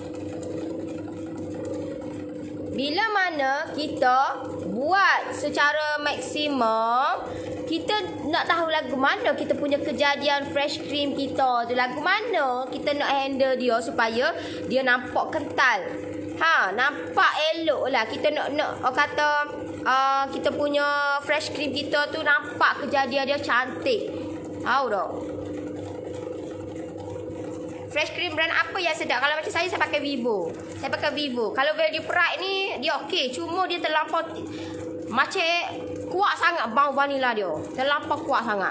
[SPEAKER 1] Bila mana kita buat secara maksimum, kita nak tahu lagu mana kita punya kejadian fresh cream kita tu, lagu mana kita nak handle dia supaya dia nampak kental. Ha, nampak elok lah. Kita nak nak oh kata uh, kita punya fresh cream kita tu nampak kejadian dia cantik. Tahu tak? Fresh cream brand apa yang sedap? Kalau macam saya, saya pakai Vivo. Saya pakai Vivo. Kalau Value Pride ni, dia okey. Cuma dia terlampau macam kuat sangat bau vanila dia. Terlampau kuat sangat.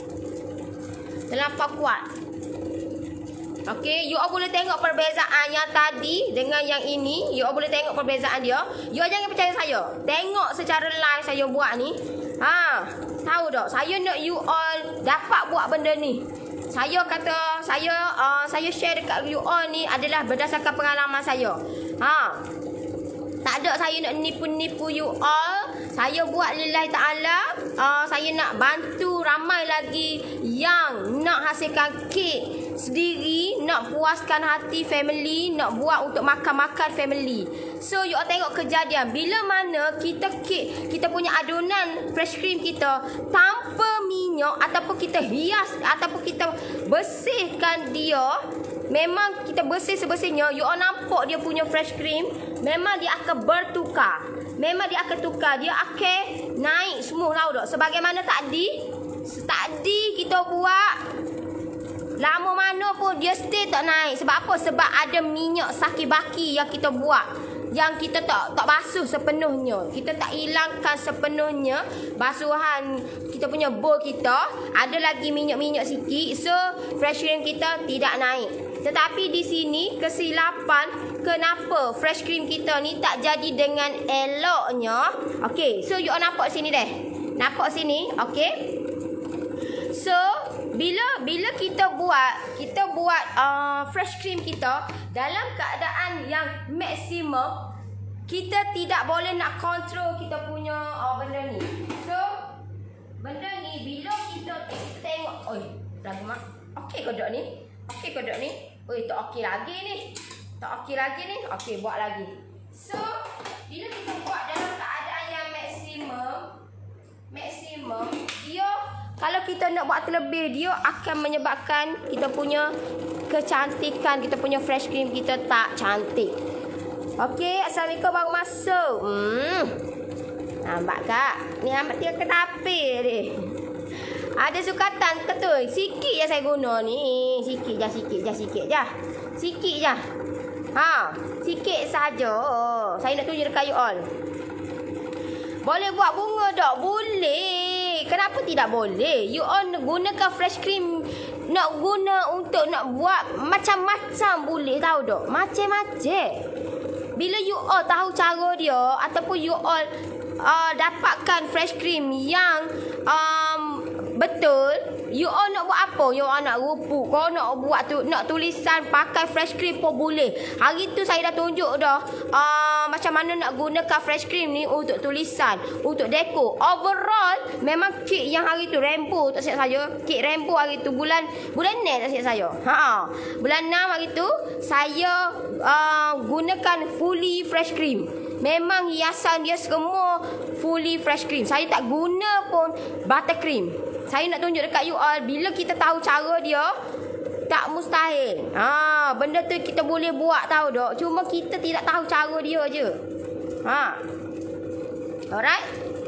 [SPEAKER 1] Terlampau kuat. Okey, you all boleh tengok perbezaan yang tadi dengan yang ini. You all boleh tengok perbezaan dia. You all jangan percaya saya. Tengok secara live saya buat ni. Ha, tahu tak? Saya nak you all dapat buat benda ni. Saya kata saya uh, saya share dekat you all ni adalah berdasarkan pengalaman saya. Ha. Tak ada saya nak nipu-nipu you all. Saya buat lillahi ta'ala. Uh, saya nak bantu ramai lagi yang nak hasilkan kek sendiri, nak puaskan hati family, nak buat untuk makan-makan family. So you all tengok kejadian bila mana kita kek, kita punya adunan fresh cream kita tanpa minyak ataupun kita hias ataupun kita bersihkan dia, memang kita bersih sebersihnya, you all nampak dia punya fresh cream, memang dia akan bertukar. Memang dia akan tukar, dia akan naik semua, tahu tak? Sebagaimana tadi, tadi kita buat lama mana pun dia stay tak naik. Sebab apa? Sebab ada minyak saki baki yang kita buat, yang kita tak tak basuh sepenuhnya. Kita tak hilangkan sepenuhnya basuhan kita punya bowl kita. Ada lagi minyak-minyak sikit. So fresh cream kita tidak naik. Tetapi di sini kesilapan kenapa fresh cream kita ni tak jadi dengan eloknya. Okey, so you all nampak sini deh. Nampak sini, okey. So bila bila kita buat kita buat uh, fresh cream kita dalam keadaan yang maksimum, kita tidak boleh nak kontrol kita punya uh, benda ni. So benda ni bila kita tengok, oi, lagu mak. Okey ke tak ni? Okey ke tak ni? Oi, tak okey lagi ni. Tak okey lagi ni. Okey, buat lagi. So bila kita buat dalam keadaan yang maksimum, maksimum, dia kalau kita nak buat terlebih, dia akan menyebabkan kita punya kecantikan, kita punya fresh cream kita tak cantik. Okey, Assalamualaikum, baru masuk. Hmm. Nampak kak? Ni amat dia ketapir ni. Ada sukatan ke tu? Sikit je saya guna ni. Sikit je, sikit je, sikit je. Sikit je. Ha, sikit saja. Saya nak tunjuk dekat you all. Boleh buat bunga tak? Boleh. Kenapa tidak boleh? You all gunakan fresh cream, nak guna untuk nak buat macam-macam boleh, tahu tak? Macam-macam. Bila you all tahu cara dia ataupun you all uh, dapatkan fresh cream yang um, betul, you all nak buat apa? You all nak rupuk, kau nak buat tu, nak tulisan pakai fresh cream pun boleh. Hari tu saya dah tunjuk dah uh, macam mana nak gunakan fresh cream ni untuk tulisan, untuk dekor. Overall memang kek yang hari tu rainbow tak silap saya. Kek rainbow hari tu bulan bulan enam tak silap saya. Ha. Bulan enam hari tu saya uh, gunakan fully fresh cream. Memang hiasan dia semua fully fresh cream. Saya tak guna pun buttercream. Saya nak tunjuk dekat you all, bila kita tahu cara dia, tak mustahil. Ha, benda tu kita boleh buat tahu dok. Cuma kita tidak tahu cara dia je. Ha. Alright.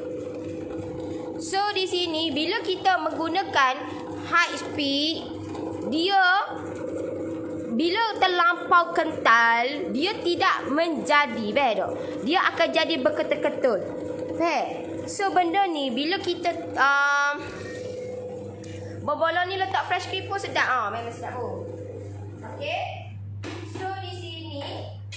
[SPEAKER 1] So di sini bila kita menggunakan high speed, dia bila terlampau kental, dia tidak menjadi betul. Dia akan jadi berketul-ketul. Baik. So benda ni bila kita um, berbola ni letak fresh cream pun sedap. Ah, memang sedap pun. Okey. So di sini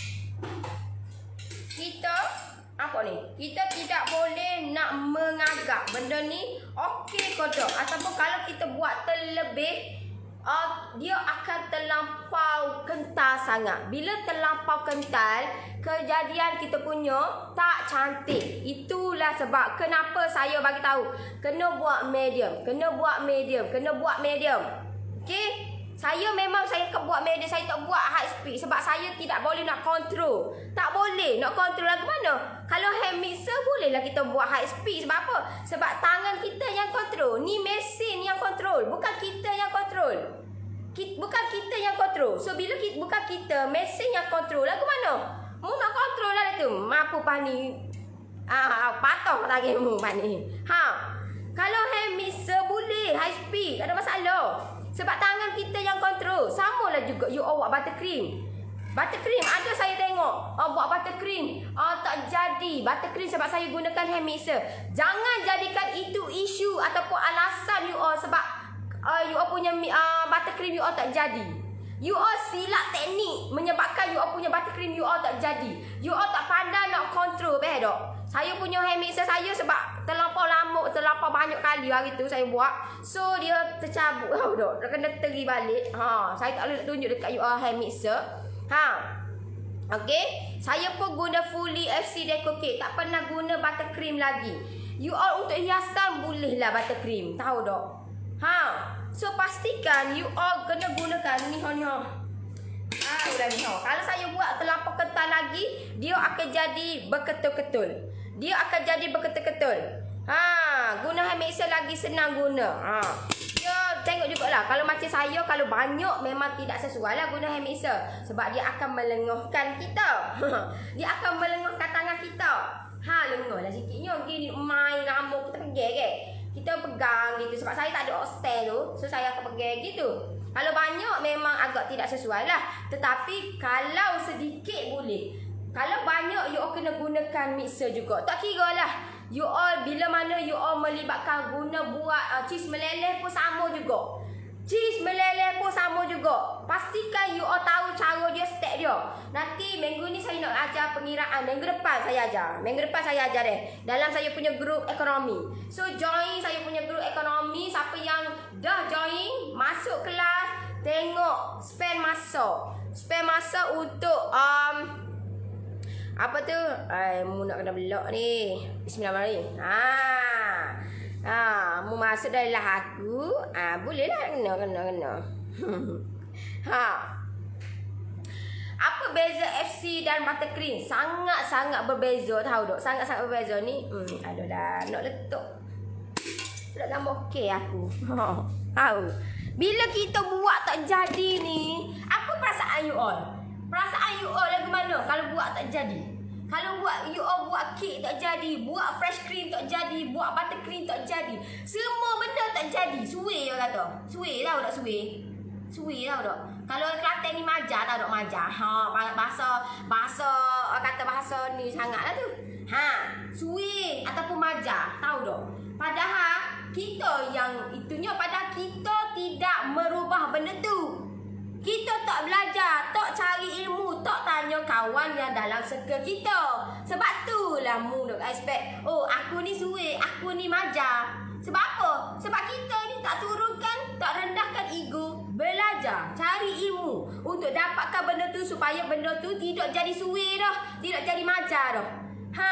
[SPEAKER 1] kita apa ni? Kita tidak boleh nak mengagak benda ni okey ke tak, ataupun kalau kita buat terlebih Uh, dia akan terlampau kental sangat. Bila terlampau kental, kejadian kita punya tak cantik. Itulah sebab kenapa saya bagi tahu kena buat medium, kena buat medium, kena buat medium. Okey? Saya memang saya akan buat medium, saya tak buat high speed sebab saya tidak boleh nak control. Tak boleh nak control lagu mana? Kalau hand mixer bolehlah kita buat high speed. Sebab apa? Sebab tangan kita yang control. Ni mesin yang control, bukan kita yang control. Kita, bukan kita yang control. So bila kita, bukan kita, mesin yang control. Lagu mana? Mu nak control lah tu. Mampu pani. Ah, patah lagi mu pani. Ha. Kalau hand mixer boleh high speed, tak ada masalah. Sebab tangan kita yang kontrol. Sama lah juga you all buat buttercream. Buttercream ada saya tengok. Oh, buat buttercream. Oh, tak jadi. Buttercream sebab saya gunakan hand mixer. Jangan jadikan itu isu ataupun alasan you all sebab uh, you all punya uh, buttercream you all tak jadi. You all silap teknik menyebabkan you all punya buttercream you all tak jadi. You all tak pandai nak kontrol. Betul tak? Saya punya hand mixer saya sebab terlampau lama, terlampau banyak kali hari tu saya buat. So dia tercabut tau dok. Dia kena teri balik. Ha, saya tak boleh tunjuk dekat you all hand mixer. Ha. Okey. Saya pun guna fully F C Deco Cake. Tak pernah guna buttercream lagi. You all untuk hiasan bolehlah buttercream. Tahu dok? Ha. So pastikan you all kena gunakan ni ha ni ha. Ah, udah ni ha. Kalau saya buat terlampau kental lagi, dia akan jadi berketul-ketul. Dia akan jadi berketul-ketul. Ha, guna hand mixer lagi senang guna. Ha. Dia tengok jugalah kalau macam saya, kalau banyak memang tidak sesuai lah guna hand mixer sebab dia akan melengahkan kita. Dia akan melengahkan tangan kita. Ha, lengahlah sikitnya gini main rambut kita pegang ke. Kita pegang gitu sebab saya tak ada oxtail tu. So saya akan pegang gitu. Kalau banyak memang agak tidak sesuai lah. Tetapi kalau sedikit boleh. Kalau banyak you all kena gunakan mixer juga. Tak kira lah. You all bila mana you all melibatkan guna buat uh, cheese meleleh pun sama juga. Cheese meleleh pun sama juga. Pastikan you all tahu cara dia, step dia. Nanti minggu ni saya nak ajar pengiraan. Minggu depan saya ajar. Minggu depan saya ajar deh. Dalam saya punya grup ekonomi. So join saya punya grup ekonomi. Siapa yang dah join, masuk kelas, tengok spend masa. Spend masa untuk um, apa tu? Ai, mu nak kena belok ni. Bismillahirrahmanirrahim. Ha. Ha, mu masuk dalam aku. Ah, ha, bolehlah kena kena kena. Ha. Apa beza F C dan buttercream? Sangat-sangat berbeza, tahu tak? Sangat-sangat berbeza ni. Hmm, aduh dah nak letup. Tak tambah okey aku. Ha. Tahu. Bila kita buat tak jadi ni, apa perasaan you all? Perasaan you all lagu mana kalau buat tak jadi? Kalau buat you all buat kek tak jadi, buat fresh cream tak jadi, buat buttercream tak jadi. Semua benda tak jadi. Suwe dia kata. Suwe tahu tak suwe? Suwe tahu tak? Kalau Kelantan ni majar tahu tak majar? Ha, bahasa bahasa kata bahasa ni sangatlah tu. Ha, suwe ataupun majar, tahu tak? Padahal kita yang itunya padahal kita tidak merubah benda tu. Kita tak belajar, tak cari ilmu, tak tanya ada kawan yang dalam circle kita. Sebab tu lah mu nak expect, oh aku ni suwe, aku ni majar. Sebab apa? Sebab kita ni tak turunkan, tak rendahkan ego. Belajar, cari ilmu untuk dapatkan benda tu supaya benda tu tidak jadi suwe dah, tidak jadi majar dah. Ha.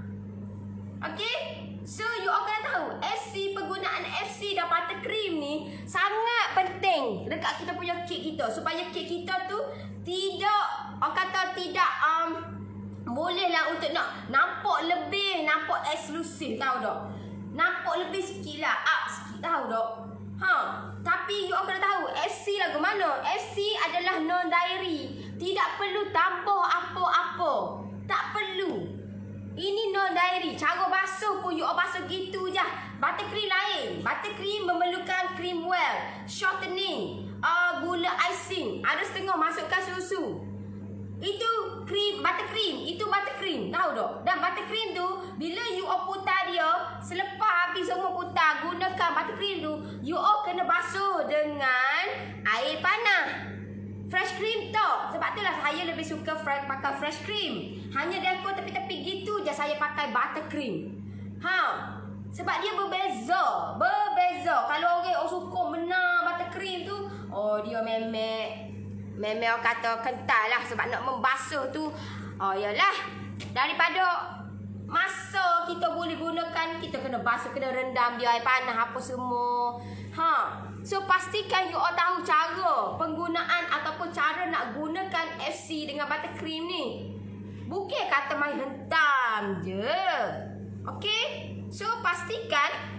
[SPEAKER 1] Okey? So you all kena tahu F C, penggunaan F C dan buttercream ni sangat penting dekat kita punya kek kita supaya kek kita tu tidak, orang kata tidak um, bolehlah untuk nak nampak lebih, nampak eksklusif, tahu tak? Nampak lebih sikit lah, up sikit, tahu tak? Ha, tapi you all kena tahu F C lagu mana? F C adalah non-dairy, tidak perlu tambah apa-apa, tak perlu. Ini non-dairy. Cara basuh pun you all basuh gitu je. Buttercream lain. Buttercream memerlukan cream well, shortening, uh, gula icing, ada setengah masukkan susu. Itu cream, buttercream. Itu buttercream, tahu tak? Dan buttercream tu bila you all putar dia, selepas habis semua putar, gunakan buttercream tu, you all kena basuh dengan air panas. Fresh cream tak. Sebab itulah saya lebih suka fresh, pakai fresh cream. Hanya dekor tepi-tepi gitu je saya pakai buttercream. Ha. Sebab dia berbeza. Berbeza. Kalau orang oh, suka benar buttercream tu, oh dia memek. Memek orang kata kental lah. Sebab nak membasuh tu, oh yalah. Daripada masa kita boleh gunakan, kita kena basuh, kena rendam dia air panas apa semua. Ha. So pastikan you all tahu cara penggunaan ataupun cara nak gunakan F C dengan buttercream ni. Bukan kata main hentam je. Okey? So pastikan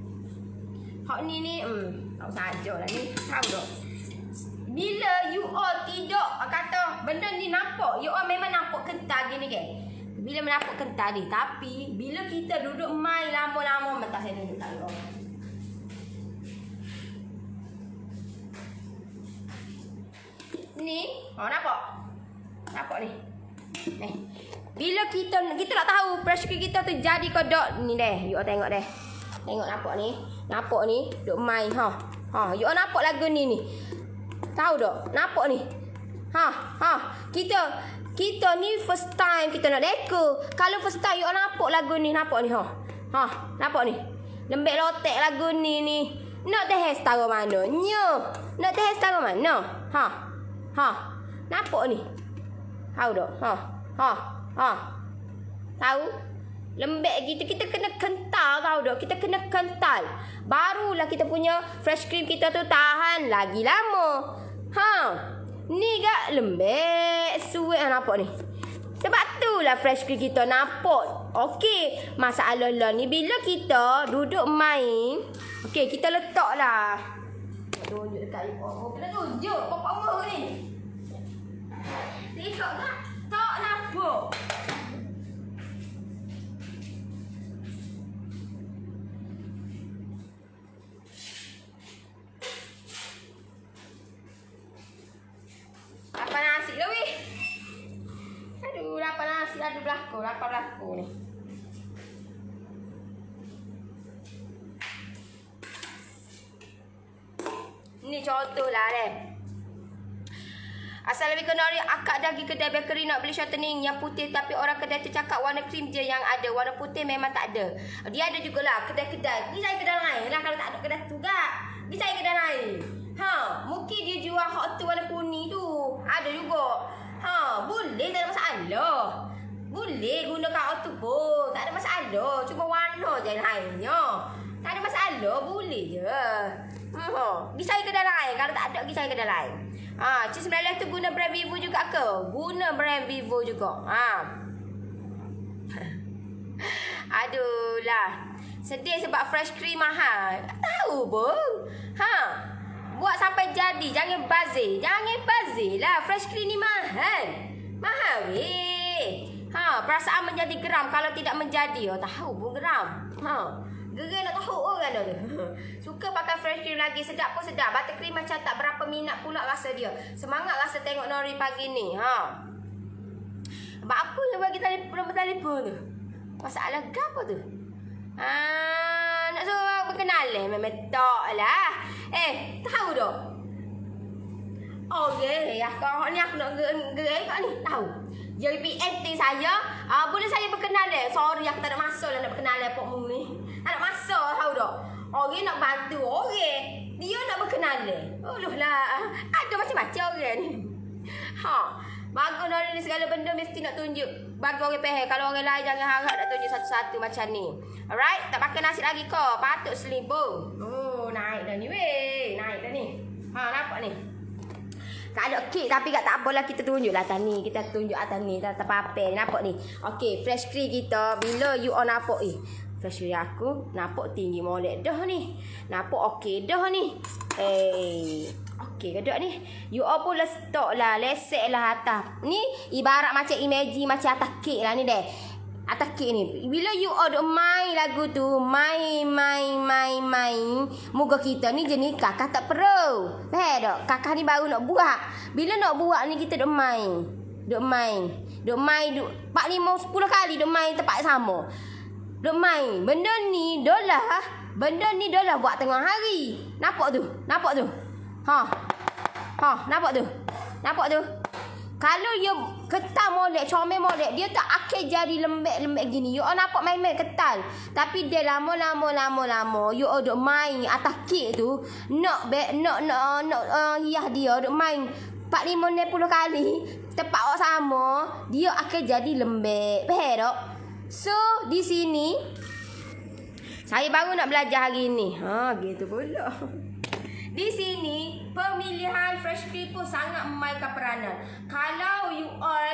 [SPEAKER 1] hak ni ni hmm, tak sajalah ni. Tahu tak? Bila you all tidak kata benda ni nampak, you all memang nampak kental gini kan. Bila menampak kental ni, tapi bila kita duduk main lama-lama, mentah saya duduk tak ada. Ni, oh nampak? Nampak ni. Eh. Bila kita kita nak tahu fresh cream kita tu jadi ke tak, ni deh, you all tengok deh. Tengok nampak ni. Nampak ni, duk main ha. Ha, you all nampak lagu ni ni. Tahu tak? Nampak ni. Ha, ha. Kita kita ni first time kita nak dekor. Kalau first time you all nampak lagu ni, nampak ni ha. Ha, nampak ni. Lembek lotek lagu ni ni. Nak teh hairstyle mana? Nyo. Nak teh hairstyle mana? Ha. Ha, nampak ni. Tahu tak? Ha. Ha. Ha. Tahu? Lembek gitu, kita kena kental, tahu tak? Kita kena kental. Barulah kita punya fresh cream kita tu tahan lagi lama. Ha. Ni gak lembek, suet nampak ni. Sebab tu lah fresh cream kita nampak. Okey, masalah lah ni bila kita duduk main. Okey, kita letaklah. Tunjuk dekat ibu. Oh, kena tunjuk bapak umur ni. Tengok tak? Tak nampak. Lapar nasi dah weh. Aduh, lapar nasi dah belakang, lapar belakang ni. Ni contoh lah deh. Assalamualaikum Nori, akak dah pergi kedai bakery nak beli shortening yang putih, tapi orang kedai tu cakap warna krim je yang ada, warna putih memang tak ada. Dia ada jugalah kedai-kedai. Ni saya kedai lain lah kalau tak ada kedai tu gak. Ni saya kedai lain. Ha, mungkin dia jual hot tu warna kuning tu. Ada juga. Ha, boleh, tak ada masalah. Boleh gunakan hot tu pun. Tak ada masalah. Cuma warna je lainnya. Tak ada masalah, boleh je. Ha, pergi saya kedai lain. Kalau tak ada, pergi saya kedai lain. Ha, C sembilan belas tu guna brand Vivo juga ke? Guna brand Vivo juga. Ha. Aduh lah. Sedih sebab fresh cream mahal. Tak tahu pun. Ha. Buat sampai jadi. Jangan bazir. Jangan bazir lah. Fresh cream ni mahal. Mahal weh. Ha. Perasaan menjadi geram kalau tidak menjadi. Oh, tahu pun geram. Ha. Geram nak tahu orang dah tu. Suka pakai fresh cream lagi. Sedap pun sedap. Buttercream macam tak berapa minat pula rasa dia. Semangat rasa tengok Nori pagi ni. Ha. Sebab apa yang bagi telefon, nombor telefon tu? Masalah ke apa tu? Ha, nak suruh berkenalan memang tak lah. Eh, tahu tak? Oh, okay. Kau ni aku nak gerai kat ni. Tahu. J P N T saya. Uh, boleh saya berkenal deh. Sorry aku tak ada masa lah nak berkenal dengan Pok Mu ni. Tak ada masa tahu tak. Orang nak bantu orang. Dia nak berkenal deh. Uluh lah. Ada macam-macam orang ni. Ha. Bagus dah ni segala benda mesti nak tunjuk. Bagi orang faham. Kalau orang lain jangan harap nak tunjuk satu-satu macam ni. Alright. Tak pakai nasi lagi kau. Patut selibung. Oh naik dah ni weh. Naik dah ni. Ha nampak ni. Tak ada kek tapi tak apalah kita tunjuklah atas ni. Kita tunjuk atas ni. Tak apa-apa. Nampak ni. Okey, fresh cream kita bila you all nampak eh. Fresh cream aku nampak tinggi molek dah ni. Nampak okey dah ni. Eh, okey ke tak ni? You all pun letak lah, lesek lah atas. Ni ibarat macam imagine macam atas kek lah ni deh. Atas kek ni. Bila you all duk main lagu tu, main, main, main, main. Muka kita ni jenis kakak tak perlu. Faham tak? Kakak ni baru nak buat. Bila nak buat ni kita duk main. Duk main. Duk main, duk empat, lima, sepuluh kali duk main tempat sama. Duk main. Benda ni dah lah. Benda ni dah lah buat tengah hari. Nampak tu? Nampak tu? Ha. Ha, nampak tu? Nampak tu? Kalau you ketal molek, comel molek, dia tak akan jadi lembek-lembek gini. You all nampak main-main ketal. Tapi dia lama-lama lama-lama you all duk main atas kek tu, nak be, nak nak nak uh, hias dia duk main empat lima enam puluh kali tempat awak sama, dia akan jadi lembek. Faham tak? So, di sini saya baru nak belajar hari ni. Ha, gitu pula. Di sini, pemilihan fresh cream pun sangat memainkan peranan. Kalau you all,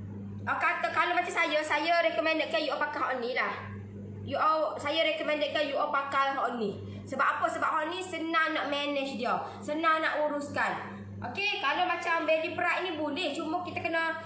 [SPEAKER 1] kata kalau macam saya, saya recommendkan you all pakai hak ni lah. You all, saya recommendkan you all pakai hak ni. Sebab apa? Sebab hak ni senang nak manage dia. Senang nak uruskan. Okay, kalau macam Belly Pride ni boleh. Cuma kita kena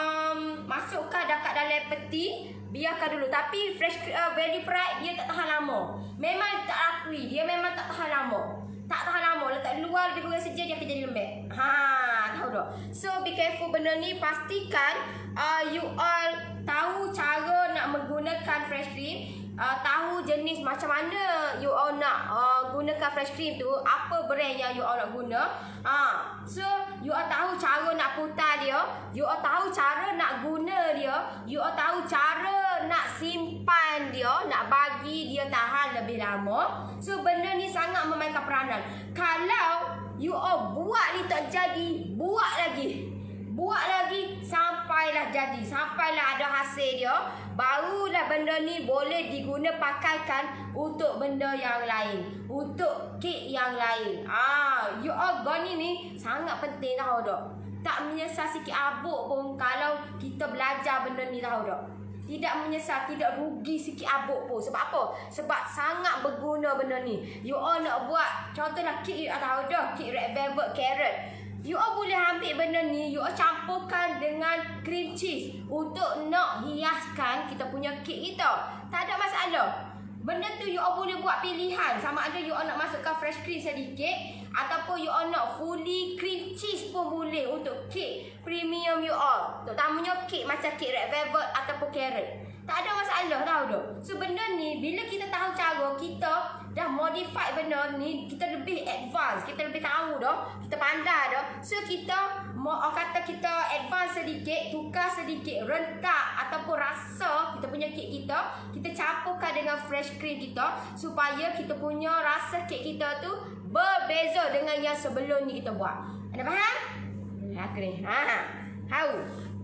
[SPEAKER 1] um, masukkan dekat dalam peti. Biarkan dulu. Tapi fresh uh, Belly Pride dia tak tahan lama. Memang tak akui. Dia memang tak tahan lama. Tak tahan lama, letak luar lebih kurang sejam dia akan jadi lembek. Ha, tahu tak? So be careful benda ni, pastikan uh, you all tahu cara nak menggunakan fresh cream. Uh, tahu jenis macam mana you all nak uh, gunakan fresh cream tu, apa brand yang you all nak guna. Ha, so you all tahu cara nak putar dia, you all tahu cara nak guna dia, you all tahu cara nak simpan dia, nak bagi dia tahan lebih lama. So benda ni sangat memainkan peranan. Kalau you all buat ni tak jadi, buat lagi. Buat lagi sampailah jadi, sampailah ada hasil dia, barulah benda ni boleh diguna pakaikan untuk benda yang lain, untuk kek yang lain. Ah, you all goni ni sangat penting tahu tak? Tak menyesal sikit abuk pun kalau kita belajar benda ni tahu tak? Tidak menyesal, tidak rugi sikit abuk pun. Sebab apa? Sebab sangat berguna benda ni. You all nak buat, contohlah kek you all tahu dah, kek red velvet carrot. You all boleh ambil benda ni, you all campurkan dengan cream cheese untuk nak hiaskan kita punya kek kita. Tak ada masalah. Benda tu you all boleh buat pilihan. Sama ada you all nak masukkan fresh cream sedikit ataupun you all nak fully cream cheese pun boleh untuk kek premium you all. Terutamanya kek macam kek red velvet ataupun carrot. Tak ada masalah tahu tak? So benda ni bila kita tahu cara, kita dah modify benda ni, kita lebih advance, kita lebih tahu dah, kita pandai dah. So kita mau kata kita advance sedikit, tukar sedikit rentak ataupun rasa kita punya kek kita, kita campurkan dengan fresh cream kita supaya kita punya rasa kek kita tu berbeza dengan yang sebelum ni kita buat. Anda faham? Aku ni. Ha. Tahu.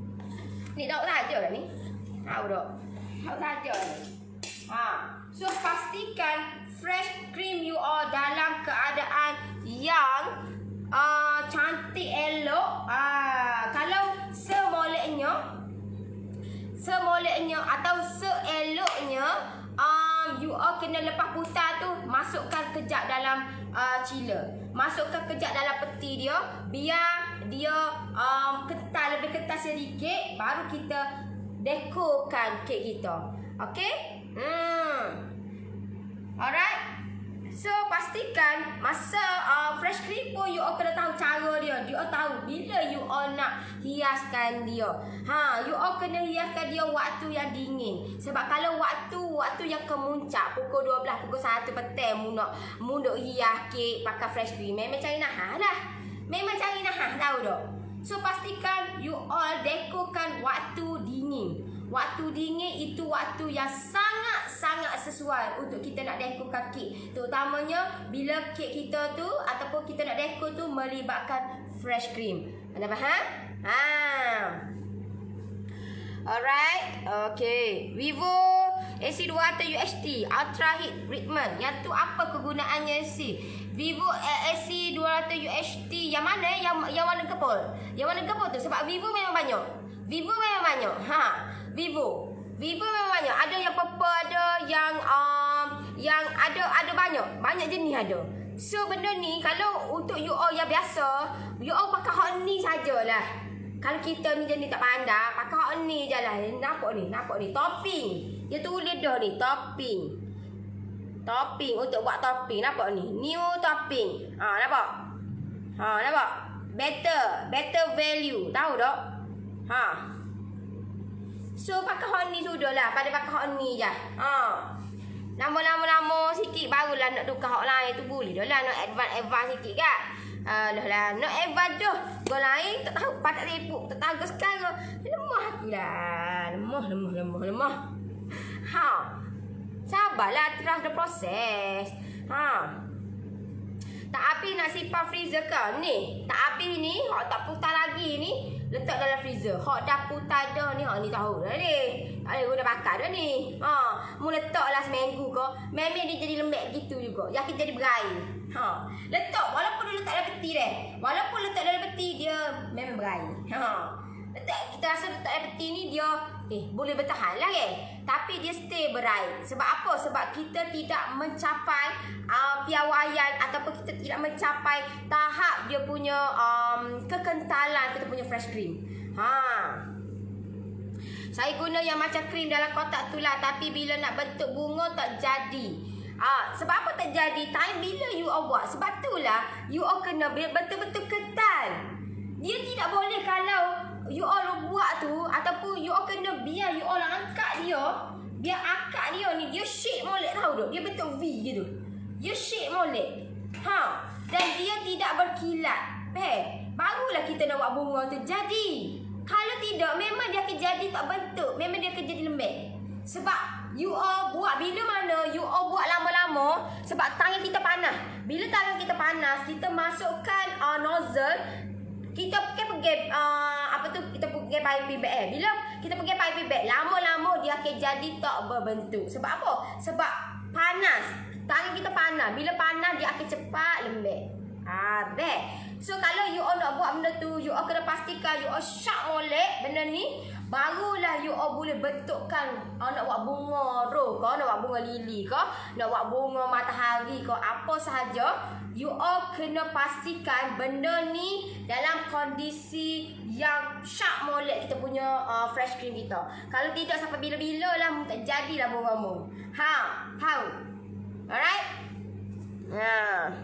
[SPEAKER 1] Ni tahu saja lah ni. Tahu tak? Tahu saja ni. Ha. So pastikan fresh cream you all dalam keadaan yang uh, cantik elok. Uh, kalau semoleknya semoleknya atau seeloknya um, you all kena lepas putar tu masukkan kejap dalam uh, chiller. Masukkan kejap dalam peti dia biar dia um, ketal, lebih ketal sedikit, baru kita dekorkan kek kita. Okay? Hmm. Alright. So pastikan masa uh, fresh cream pun you all kena tahu cara dia. You all tahu bila you all nak hiaskan dia. Ha, you all kena hiaskan dia waktu yang dingin. Sebab kalau waktu waktu yang kemuncak pukul dua belas, pukul satu petang mu nak mu nak hias kek pakai fresh cream, memang cari nahas lah. Memang cari nahas tahu tak? So pastikan you all dekorkan waktu dingin. Waktu dingin itu waktu yang sangat-sangat sesuai untuk kita nak dekorkan kek. Terutamanya bila kek kita tu ataupun kita nak dekor tu melibatkan fresh cream. Anda faham? Ha. Alright. Okay. Vivo A C dua ratus U H T Ultra Heat Treatment. Yang tu apa kegunaannya si? Vivo A C dua ratus U H T yang mana? Yang yang warna kepul. Yang warna kepul tu sebab Vivo memang banyak. Vivo memang banyak. Ha. Vivo. Vivo memang banyak. Ada yang purple, ada yang um, yang ada ada banyak. Banyak jenis ada. So benda ni kalau untuk you all yang biasa, you all pakai hot ni sajalah. Kalau kita ni jenis tak pandai, pakai hot ni je lah. Nampak ni, nampak ni. Topping. Dia tulis dah ni, topping. Topping untuk buat topping. Nampak ni? New topping. Ha, nampak? Ha, nampak? Better. Better value. Tahu tak? Ha. So, pakai hot ni sudah lah. Pada pakai hot ni je. Ha. Lama-lama-lama sikit barulah nak tukar hot lain tu. Boleh dah lah. Nak advance-advance sikit kan? Alah lah. Nak advance dah. Gua lain tak tahu. Patak repuk. Tak tahu sekarang. Lemah aku lah. Lemah, lemah, lemah, lemah. Ha. Sabarlah, terus the proses. Ha. Tak habis nak simpan freezer ke? Ni, tak habis ni, hak tak putar lagi ni, letak dalam freezer. Hak dah putar dah ni, hak ni tahu dah ni. Ada guna bakar dah ni. Ha, mu letaklah seminggu ke, memang dia jadi lembek gitu juga. Yakin jadi berair. Ha. Letak walaupun dia letak dalam peti deh. Walaupun letak dalam peti dia memang berair. Ha. Letak, kita rasa letak dalam peti ni dia eh boleh bertahan lah eh. Tapi dia stay berair. Sebab apa? Sebab kita tidak mencapai uh, piawaian ataupun kita tidak mencapai tahap dia punya um, kekentalan kita punya fresh cream. Ha. Saya guna yang macam krim dalam kotak tu lah. Tapi bila nak bentuk bunga tak jadi. Ah, sebab apa tak jadi? Time bila you all buat. Sebab itulah you all kena betul-betul kental. Dia tidak boleh kalau you all buat tu ataupun you all kena biar you all angkat dia, biar akak dia ni dia shape molek, tahu tak? Dia bentuk V gitu. Dia shape molek. Ha, dan dia tidak berkilat. Eh, barulah kita nak buat bunga tu jadi. Kalau tidak memang dia akan jadi tak bentuk, memang dia akan jadi lembek. Sebab you all buat bila mana you all buat lama-lama sebab tangan kita panas. Bila tangan kita panas, kita masukkan uh, nozzle. Kita pergi-pergi uh, apa tu kita pergi piping bag eh. Bila kita pergi piping bag, lama-lama dia akan jadi tak berbentuk. Sebab apa? Sebab panas. Tangan kita panas. Bila panas dia akan cepat lembek. Ah, best. So kalau you all nak buat benda tu, you all kena pastikan you all sharp molek benda ni. Barulah you all boleh bentukkan uh, nak buat bunga rose ke, nak buat bunga lili ke, nak buat bunga matahari ke, apa sahaja. You all kena pastikan benda ni dalam kondisi yang sharp molek kita punya uh, fresh cream kita. Kalau tidak sampai bila-bila lah tak jadilah bunga-bunga. Ha, tahu? Alright? Ha.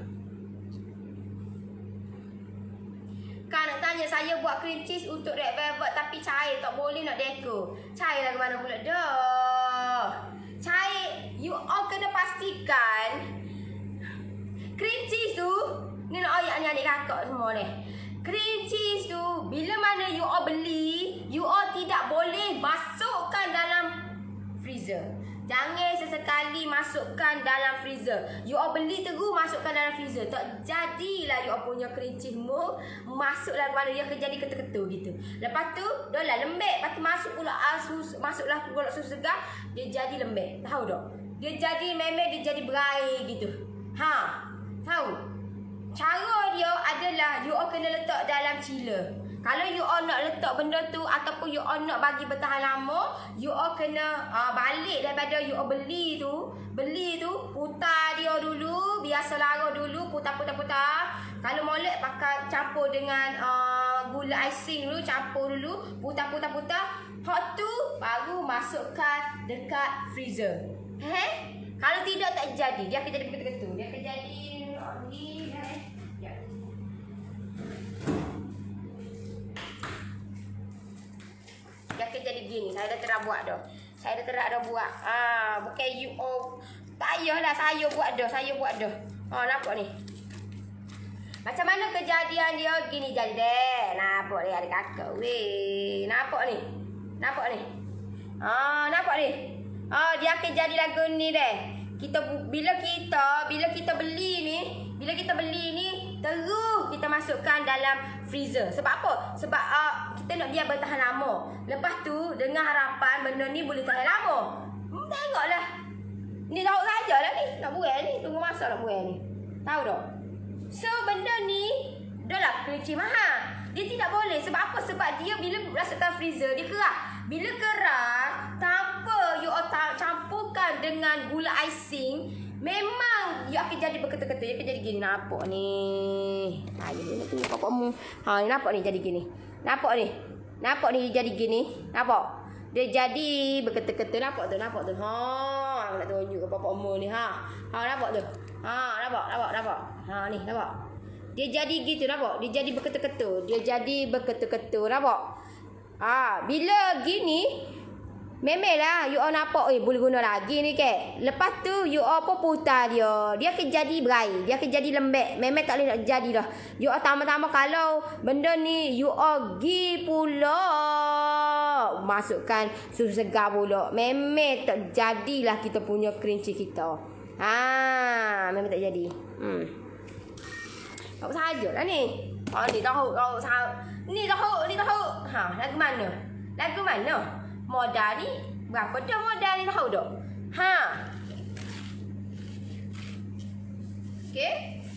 [SPEAKER 1] Kan nak tanya saya buat cream cheese untuk red velvet tapi cair tak boleh nak dekor. Cair lah ke mana pula dah. Cair, you all kena pastikan cream cheese tu, ni nak ayat ni adik kakak semua ni. Cream cheese tu, bila mana you all beli, you all tidak boleh masukkan dalam freezer. Jangan sesekali masukkan dalam freezer. You all beli terus masukkan dalam freezer. Tak jadilah you all punya cream cheese mu masuklah mana dia akan jadi ketul-ketul gitu. Lepas tu, dah lah lembek. Lepas tu masuk pula asus, masuklah pula susu segar, dia jadi lembek. Tahu tak? Dia jadi memang dia jadi berair gitu. Ha. Tahu? Cara dia adalah you all kena letak dalam chiller. Kalau you all nak letak benda tu ataupun you all nak bagi bertahan lama, you all kena uh, balik daripada you all beli tu. Beli tu, putar dia dulu, biasa lara dulu, putar-putar-putar. Kalau molek pakai campur dengan uh, gula icing dulu, campur dulu, putar-putar-putar. Hot tu baru masukkan dekat freezer. Heh? Kalau tidak tak jadi, dia akan jadi begitu-begitu. Dia akan jadi ni eh. Ya. Dia akan jadi gini. Saya dah terang buat dah. Saya dah terang dah buat. Ah, bukan you all. Tak payahlah saya buat dah. Saya buat dah. Ha, nampak ni. Macam mana kejadian dia? Gini jadi deh. Nampak dia ada kakak. Weh. Nampak ni? Nampak ni? Ah, nampak ni? Ah, dia akan jadi lagu ni deh. Kita bila kita bila kita beli ni, bila kita beli ni, terus kita masukkan dalam freezer. Sebab apa? Sebab uh, kita nak biar bertahan lama. Lepas tu dengan harapan benda ni boleh tahan lama. Hmm, tengoklah. Ni tahu sajalah ni. Nak buat ni, tunggu masa nak buat ni. Tahu tak? So benda ni dah lah kelinci mahal. Dia tidak boleh. Sebab apa? Sebab dia bila masukkan freezer dia kerah. Bila kerah, tanpa you campurkan dengan gula icing, memang you akan jadi berketul-ketul. You akan jadi gini. Nampak ni. Ha, you nak tengok bapakmu. Ha, ni nampak ni jadi gini. Nampak ni. Nampak ni jadi gini. Nampak? Dia jadi berketul-ketul. Nampak tu? Nampak tu? Ha, aku nak tunjuk ke bapakmu ni. Ha. Ha, nampak tu? Ha, nampak? Nampak? Nampak? Ha, ni. Nampak? Dia jadi gitu. Nampak? Dia jadi berketul-ketul. Dia jadi berketul-ketul. Nampak? Ha, bila gini, memanglah you all nampak eh boleh guna lagi ni ke. Lepas tu you all apa putar dia. Dia akan jadi berai, dia akan jadi lembek. Memang tak boleh nak jadi dah. You all tambah-tambah kalau benda ni you all gi pula masukkan susu segar pula. Memang tak jadilah kita punya kelinci kita. Ha, memang tak jadi. Hmm. Apa sajalah ni. Ha, ni tahu tahu tahu. Ni tahu, ni tahu. Ha, lagu mana? Lagu mana? Modal ni berapa dah modal ni tahu tak? Ha. Okey.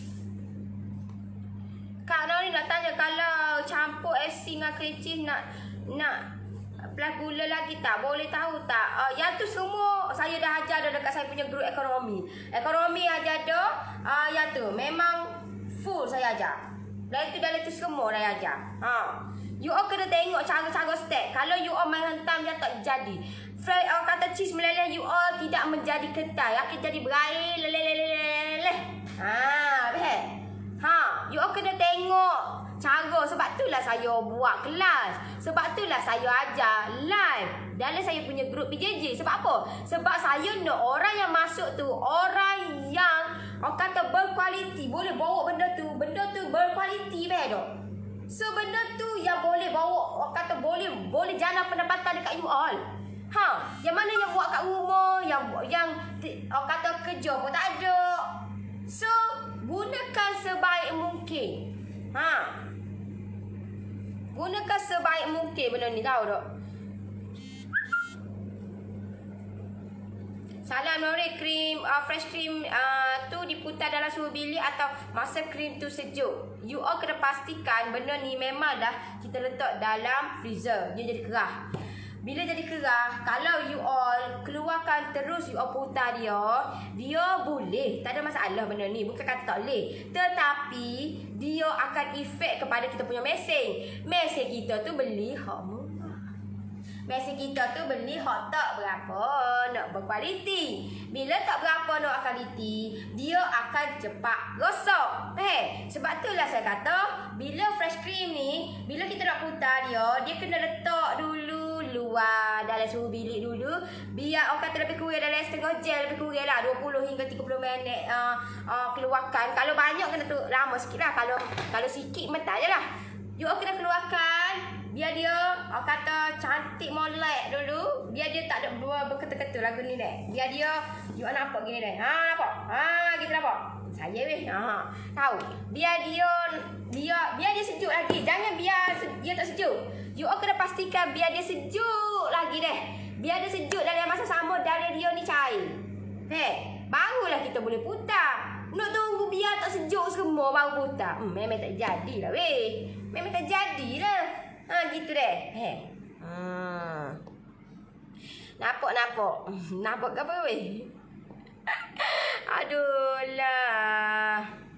[SPEAKER 1] Kalau ni nak tanya kalau campur esi dengan kelinci nak nak belah gula lagi tak? Boleh tahu tak? Uh, yang tu semua saya dah ajar dah dekat saya punya grup ekonomi. Ekonomi ajar dah. Uh, yang tu memang full saya ajar. Dan itu dalam tu semua dah ajar. Ha. You all kena tengok cara-cara step. Kalau you all main hentam dia tak jadi. Fry uh, kata cheese meleleh you all tidak menjadi kental. Akan jadi berair leleh-leleh. Ha, faham? Ha, you all kena tengok cara. Sebab itulah saya buat kelas. Sebab itulah saya ajar live dalam saya punya grup P J J. Sebab apa? Sebab saya nak orang yang masuk tu orang yang orang kata berkualiti, boleh bawa benda tu, benda tu berkualiti betul. So benda tu yang boleh bawa, orang kata boleh boleh jana pendapatan dekat you all. Ha, yang mana yang buat kat rumah, yang yang orang kata kerja pun tak ada. So gunakan sebaik mungkin. Ha. Gunakan sebaik mungkin benda ni, tahu tak? Salam Nori, krim uh, fresh cream uh, tu diputar dalam suhu bilik atau masa krim tu sejuk. You all kena pastikan benda ni memang dah kita letak dalam freezer. Dia jadi kerah. Bila jadi kerah, kalau you all keluarkan terus you all putar dia, dia boleh, tak ada masalah benda ni. Bukan kata tak boleh. Tetapi dia akan efek kepada kita punya mesin. Mesin kita tu beli hak mesin kita tu beli hot tak berapa nak berkualiti. Bila tak berapa nak kualiti, dia akan cepat rosak. Eh, sebab itulah saya kata bila fresh cream ni, bila kita nak putar dia, dia kena letak dulu luar dalam suhu bilik dulu. Biar orang kata lebih kurang dalam setengah jam, lebih kurang lah dua puluh hingga tiga puluh minit uh, uh, keluarkan. Kalau banyak kena tu lama sikit lah. Kalau kalau sikit mentah je lah. You kena keluarkan. Biar dia orang kata cantik molek dulu. Biar dia tak ada dua berketul-ketul lagu ni deh. Biar dia you nampak gini deh. Ha, nampak? Ha, kita nampak. Saya weh. Ha, tahu. Biar dia dia biar dia sejuk lagi. Jangan biar dia tak sejuk. You kena pastikan biar dia sejuk lagi deh. Biar dia sejuk dalam masa sama dalam dia ni cair. Heh, barulah kita boleh putar. Nak tunggu biar tak sejuk semua baru putar. Hmm, memang tak jadilah weh. Memang tak jadilah. Ha, gitu deh. Heh. Hmm. Nampak, nampak. Nampak ke apa weh? Aduh lah.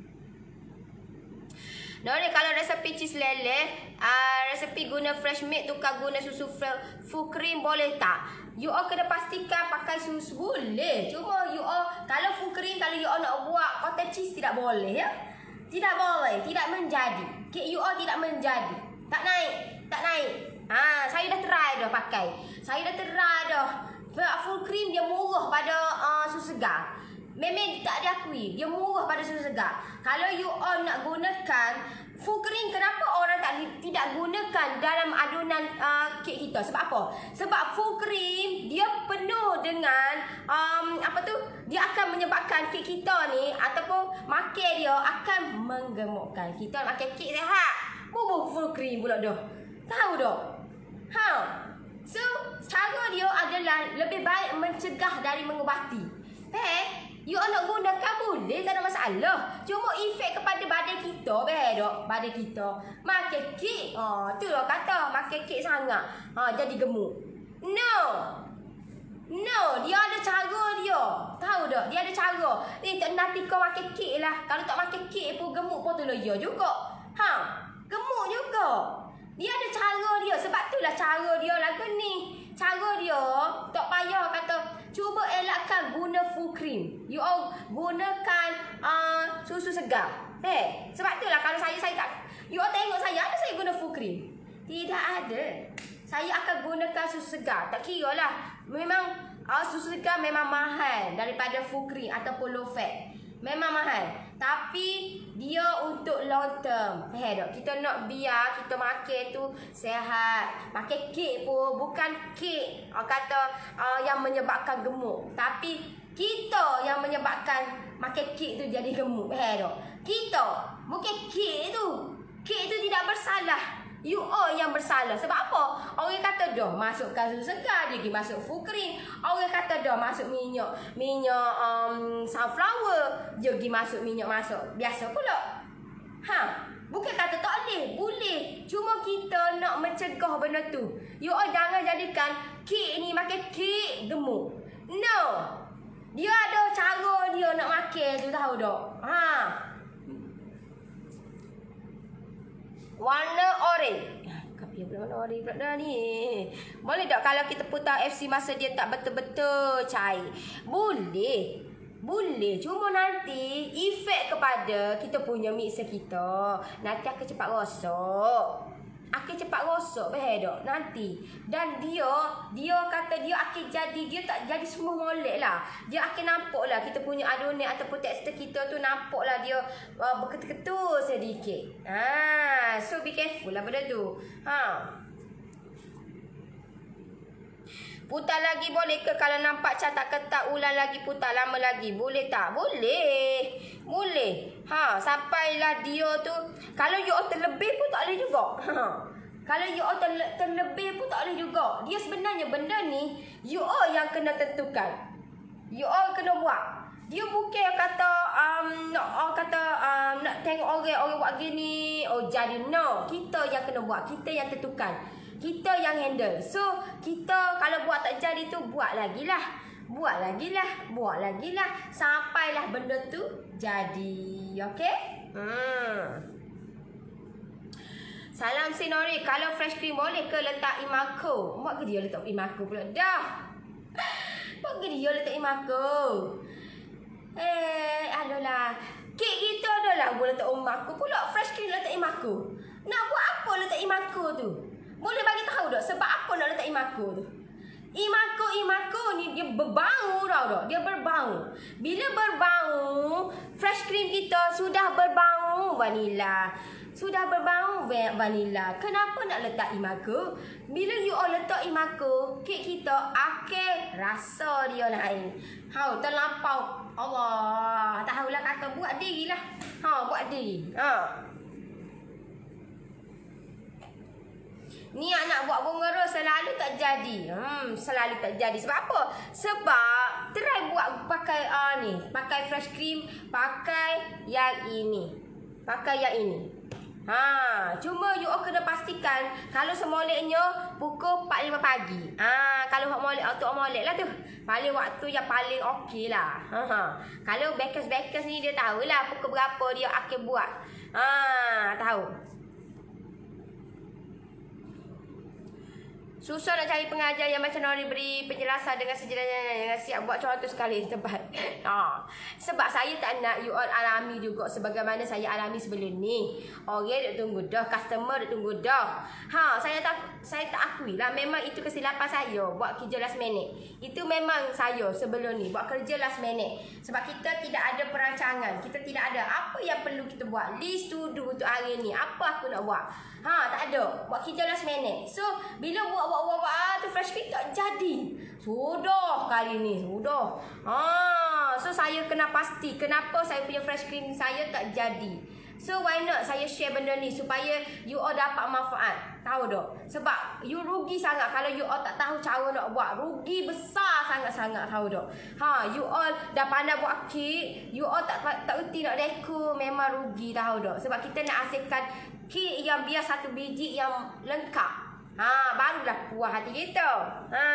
[SPEAKER 1] Nah ni kalau resepi cheese leleh, uh, resepi guna fresh milk tukar guna susu full cream boleh tak? You all kena pastikan pakai susu boleh. Cuma you all kalau full cream, kalau you all nak buat cottage cheese tidak boleh ya. Tidak boleh, tidak menjadi. Kek you all tidak menjadi. Tak naik, tak naik. Ha, saya dah try dah pakai. Saya dah try dah. Full cream dia murah pada uh, susu segar. Memang tak diakui. Dia murah pada susu segar. Kalau you all nak gunakan full cream, kenapa orang tak tidak gunakan dalam adunan uh, kek kita? Sebab apa? Sebab full cream dia penuh dengan um, apa tu? Dia akan menyebabkan kek kita ni ataupun makan dia akan menggemukkan. Kita makan kek sihat, bubur full cream pula dah. Tahu dah? Ha. So, cara dia adalah lebih baik mencegah dari mengubati. Eh, you all nak gunakan boleh, tak ada masalah. Cuma efek kepada badan kita, beh dok, badan kita. Makan kek, oh, tu lah kata, makan kek sangat. Ha, jadi gemuk. No. No, dia ada cara dia. Tahu tak? Dia ada cara. Eh, tak nanti kau makan kek lah. Kalau tak makan kek pun gemuk pun tu lah ya juga. Ha, gemuk juga. Dia ada cara dia. Sebab tu lah cara dia lagu ni. Cara dia tak payah kata cuba elakkan guna full cream. You all gunakan uh, susu segar. Eh, sebab tu lah kalau saya saya tak, you all tengok saya ada saya guna full cream. Tidak ada. Saya akan gunakan susu segar. Tak kira lah. Memang uh, susu segar memang mahal daripada full cream ataupun low fat. Memang mahal. Tapi dia untuk long term. Eh dok, kita nak biar kita makan tu sehat. Makan kek pun bukan kek uh, kata uh, yang menyebabkan gemuk. Tapi kita yang menyebabkan makan kek tu jadi gemuk. Eh dok. Kita bukan kek tu. Kek tu tidak bersalah. You all yang bersalah. Sebab apa? Orang kata dah masukkan susu segar, dia pergi masuk full cream. Orang kata dah masuk minyak, minyak um, sunflower, dia pergi masuk minyak masuk. Biasa pula. Ha, bukan kata tak boleh, boleh. Cuma kita nak mencegah benda tu. You all jangan jadikan kek ni makan kek gemuk. No. Dia ada cara dia nak makan tu, tahu tak? Ha. Warna orange. Kapi pula warna orange pula dah ni. Boleh tak kalau kita putar F C masa dia tak betul-betul cair? Boleh. Boleh. Cuma nanti efek kepada kita punya mixer kita. Nanti akan cepat rosak. Akan cepat rosak behar tak nanti. Dan dia dia kata dia akan jadi, dia tak jadi semua molek lah. Dia akan nampak lah kita punya adunan ataupun tekstur kita tu nampak lah dia uh, berketul-ketul sedikit. Ha, so be careful lah benda tu. Ha. Putar lagi boleh ke kalau nampak catak ketak ulang lagi putar lama lagi? Boleh tak? Boleh. Boleh. Ha, sampailah dia tu. Kalau you terlebih pun tak boleh juga. Ha. Kalau you terle terlebih pun tak boleh juga. Dia sebenarnya benda ni you all yang kena tentukan. You all kena buat. Dia bukan kata um, nak oh, kata um, nak tengok orang orang buat gini, oh jadi no. Kita yang kena buat. Kita yang tentukan. Kita yang handle. So, kita kalau buat tak jadi tu, buat lagi lah. Buat lagi lah. Buat lagi lah. Sampailah benda tu jadi. Okay? Hmm. Salam Sinori. Kalau fresh cream boleh ke letak imako? Buat ke dia letak imako pula? Dah. Buat ke dia letak imako? Eh, adolah. Kek kita adalah boleh letak imako pula. Fresh cream letak imako. Nak buat apa letak imako tu? Boleh bagi tahu tak sebab apa nak letak imako tu? Imako imako ni dia berbau tau tak? Dia berbau. Bila berbau, fresh cream kita sudah berbau vanila. Sudah berbau vanila. Kenapa nak letak imako? Bila you all letak imako, kek kita akan rasa dia lain. Ha, terlampau. Allah, tahulah kata buat dirilah. Ha, buat diri. Ha. Niat nak buat bunga ros selalu tak jadi. Hmm, selalu tak jadi. Sebab apa? Sebab try buat pakai uh, ni, pakai fresh cream, pakai yang ini. Pakai yang ini. Ha, cuma you all kena pastikan kalau semoleknya pukul empat lima pagi. Ha, kalau hak molek untuk molek lah tu. Paling waktu yang paling okey lah. Ha, ha. Kalau bakers-bakers ni dia tahulah pukul berapa dia akan buat. Ha, tahu. Susah nak cari pengajar yang macam Nori beri penjelasan dengan sejenak dengan siap buat contoh sekali tempat. Ha. Sebab saya tak nak you all alami juga sebagaimana saya alami sebelum ni. Orang duk tunggu dah, customer duk tunggu dah. Ha, saya tak saya tak akui lah memang itu kesilapan saya buat kerja last minute. Itu memang saya sebelum ni buat kerja last minute. Sebab kita tidak ada perancangan, kita tidak ada apa yang perlu kita buat. List to do untuk hari ni. Apa aku nak buat? Ha, tak ada. Buat kerja last minute. So, bila buat buat buat, buat ah, tu fresh cream tak jadi. Sudah kali ni, sudah. Ha, so saya kena pasti kenapa saya punya fresh cream saya tak jadi. So why not saya share benda ni supaya you all dapat manfaat. Tahu tak? Sebab you rugi sangat kalau you all tak tahu cara nak buat. Rugi besar sangat-sangat, tahu tak? Ha, you all dah pandai buat kek, you all tak tak erti nak dekor, memang rugi, tahu tak? Sebab kita nak hasilkan kek yang biar satu biji yang lengkap. Ha, barulah puas hati kita. Ha.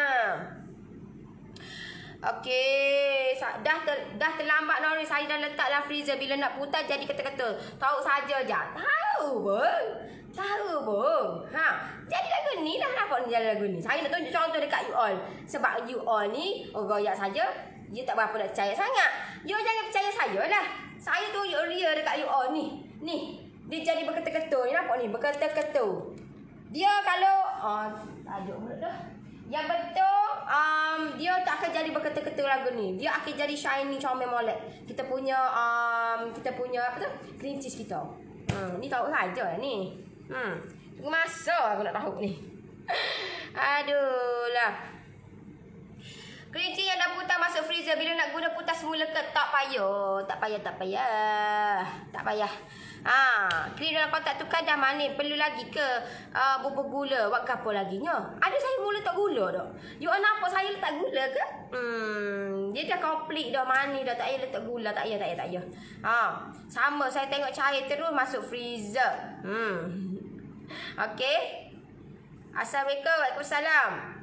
[SPEAKER 1] Okey, dah ter, dah terlambat Nori. Saya dah letak dalam freezer. Bila nak putar jadi kata-kata. Tahu saja je. Tahu pun. Tahu pun. Ha, jadi lagu ni lah. Kenapa ni jadi lagu ni? Saya nak tunjuk contoh dekat you all. Sebab you all ni royak saja. You tak berapa nak percaya sangat. You jangan percaya saya lah. Saya tunjuk real dekat you all ni. Ni. Dia jadi berkata-kata. Ni nampak ni? Berkata-kata. Dia kalau ah, tajuk mulut dah. Yang betul, um, dia tak akan jadi berkata-kata lagu ni. Dia akan jadi shiny, comel, molek. Kita punya, um, kita punya apa tu? Cream cheese kita. Hmm, ni tahu saja ni. Hmm, tunggu masa aku nak tahu ni. Aduh lah. Cream cheese yang dah putar masuk freezer. Bila nak guna putar semula ke? Tak payah. Tak payah, tak payah. Tak payah. Ha, krim dalam kotak tu kan dah manis. Perlu lagi ke uh, bubur gula? Buat apa lagi nya? Ada saya mula tak gula dah. You all nampak saya letak gula ke? Hmm, dia dah komplit dah, manis dah. Tak payah letak gula. Tak payah, tak payah, tak payah. Ha, sama saya tengok cair terus masuk freezer. Hmm. Okey. Assalamualaikum. Waalaikumsalam.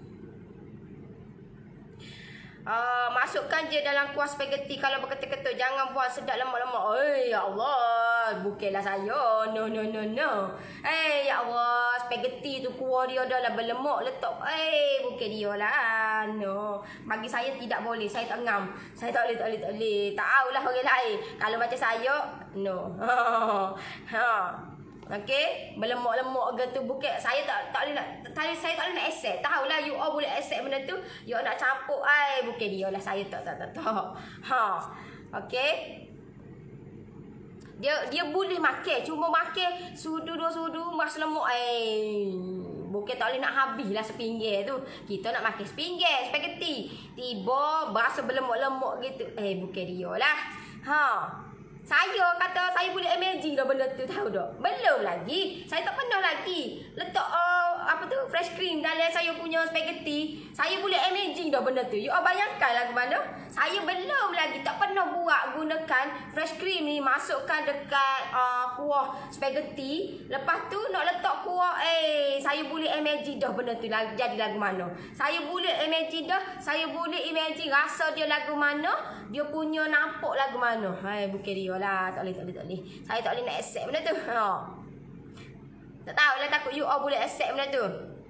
[SPEAKER 1] Uh, masukkan je dalam kuah spaghetti kalau berkata-kata. Jangan buat sedap lemak-lemak. Eh, ya Allah. Bukanlah saya. No, no, no, no. Eh, ya Allah. Spaghetti tu kuah dia dah lah berlemak letak. Eh, bukan dia lah. No. Bagi saya tidak boleh. Saya tak ngam. Saya tak boleh, tak boleh, tak boleh. Tak tahulah orang lain. Kalau macam saya, no. Ha. Okey, berlemak-lemak gitu bukan saya tak tak boleh nak saya, saya tak boleh nak accept. Tahulah you all boleh accept benda tu. You all nak campur ai bukan dia lah, saya tak tak tak. tak. Ha. Okey. Dia dia boleh makan, cuma makan sudu dua sudu mas lemak ai. Bukan tak boleh nak habislah sepinggir tu. Kita nak makan sepinggir spaghetti. Tiba berasa berlemak-lemak gitu. Eh bukan dia lah. Ha. Saya kata saya boleh imagine dah benda tu, tahu tak? Belum lagi. Saya tak pernah lagi letak uh, apa tu fresh cream dalam saya punya spaghetti. Saya boleh imagine dah benda tu. You all bayangkan lah ke mana? Saya belum lagi tak pernah buat gunakan fresh cream ni masukkan dekat uh, kuah spaghetti. Lepas tu nak letak kuah, eh saya boleh imagine dah benda tu jadi lagu mana. Saya boleh imagine dah, saya boleh imagine rasa dia lagu mana, dia punya nampak lagu mana. Hai bukan dia lah, tak boleh, tak boleh, tak boleh. Saya tak boleh nak accept benda tu. Ha. Tak tahulah, takut you all boleh accept benda tu.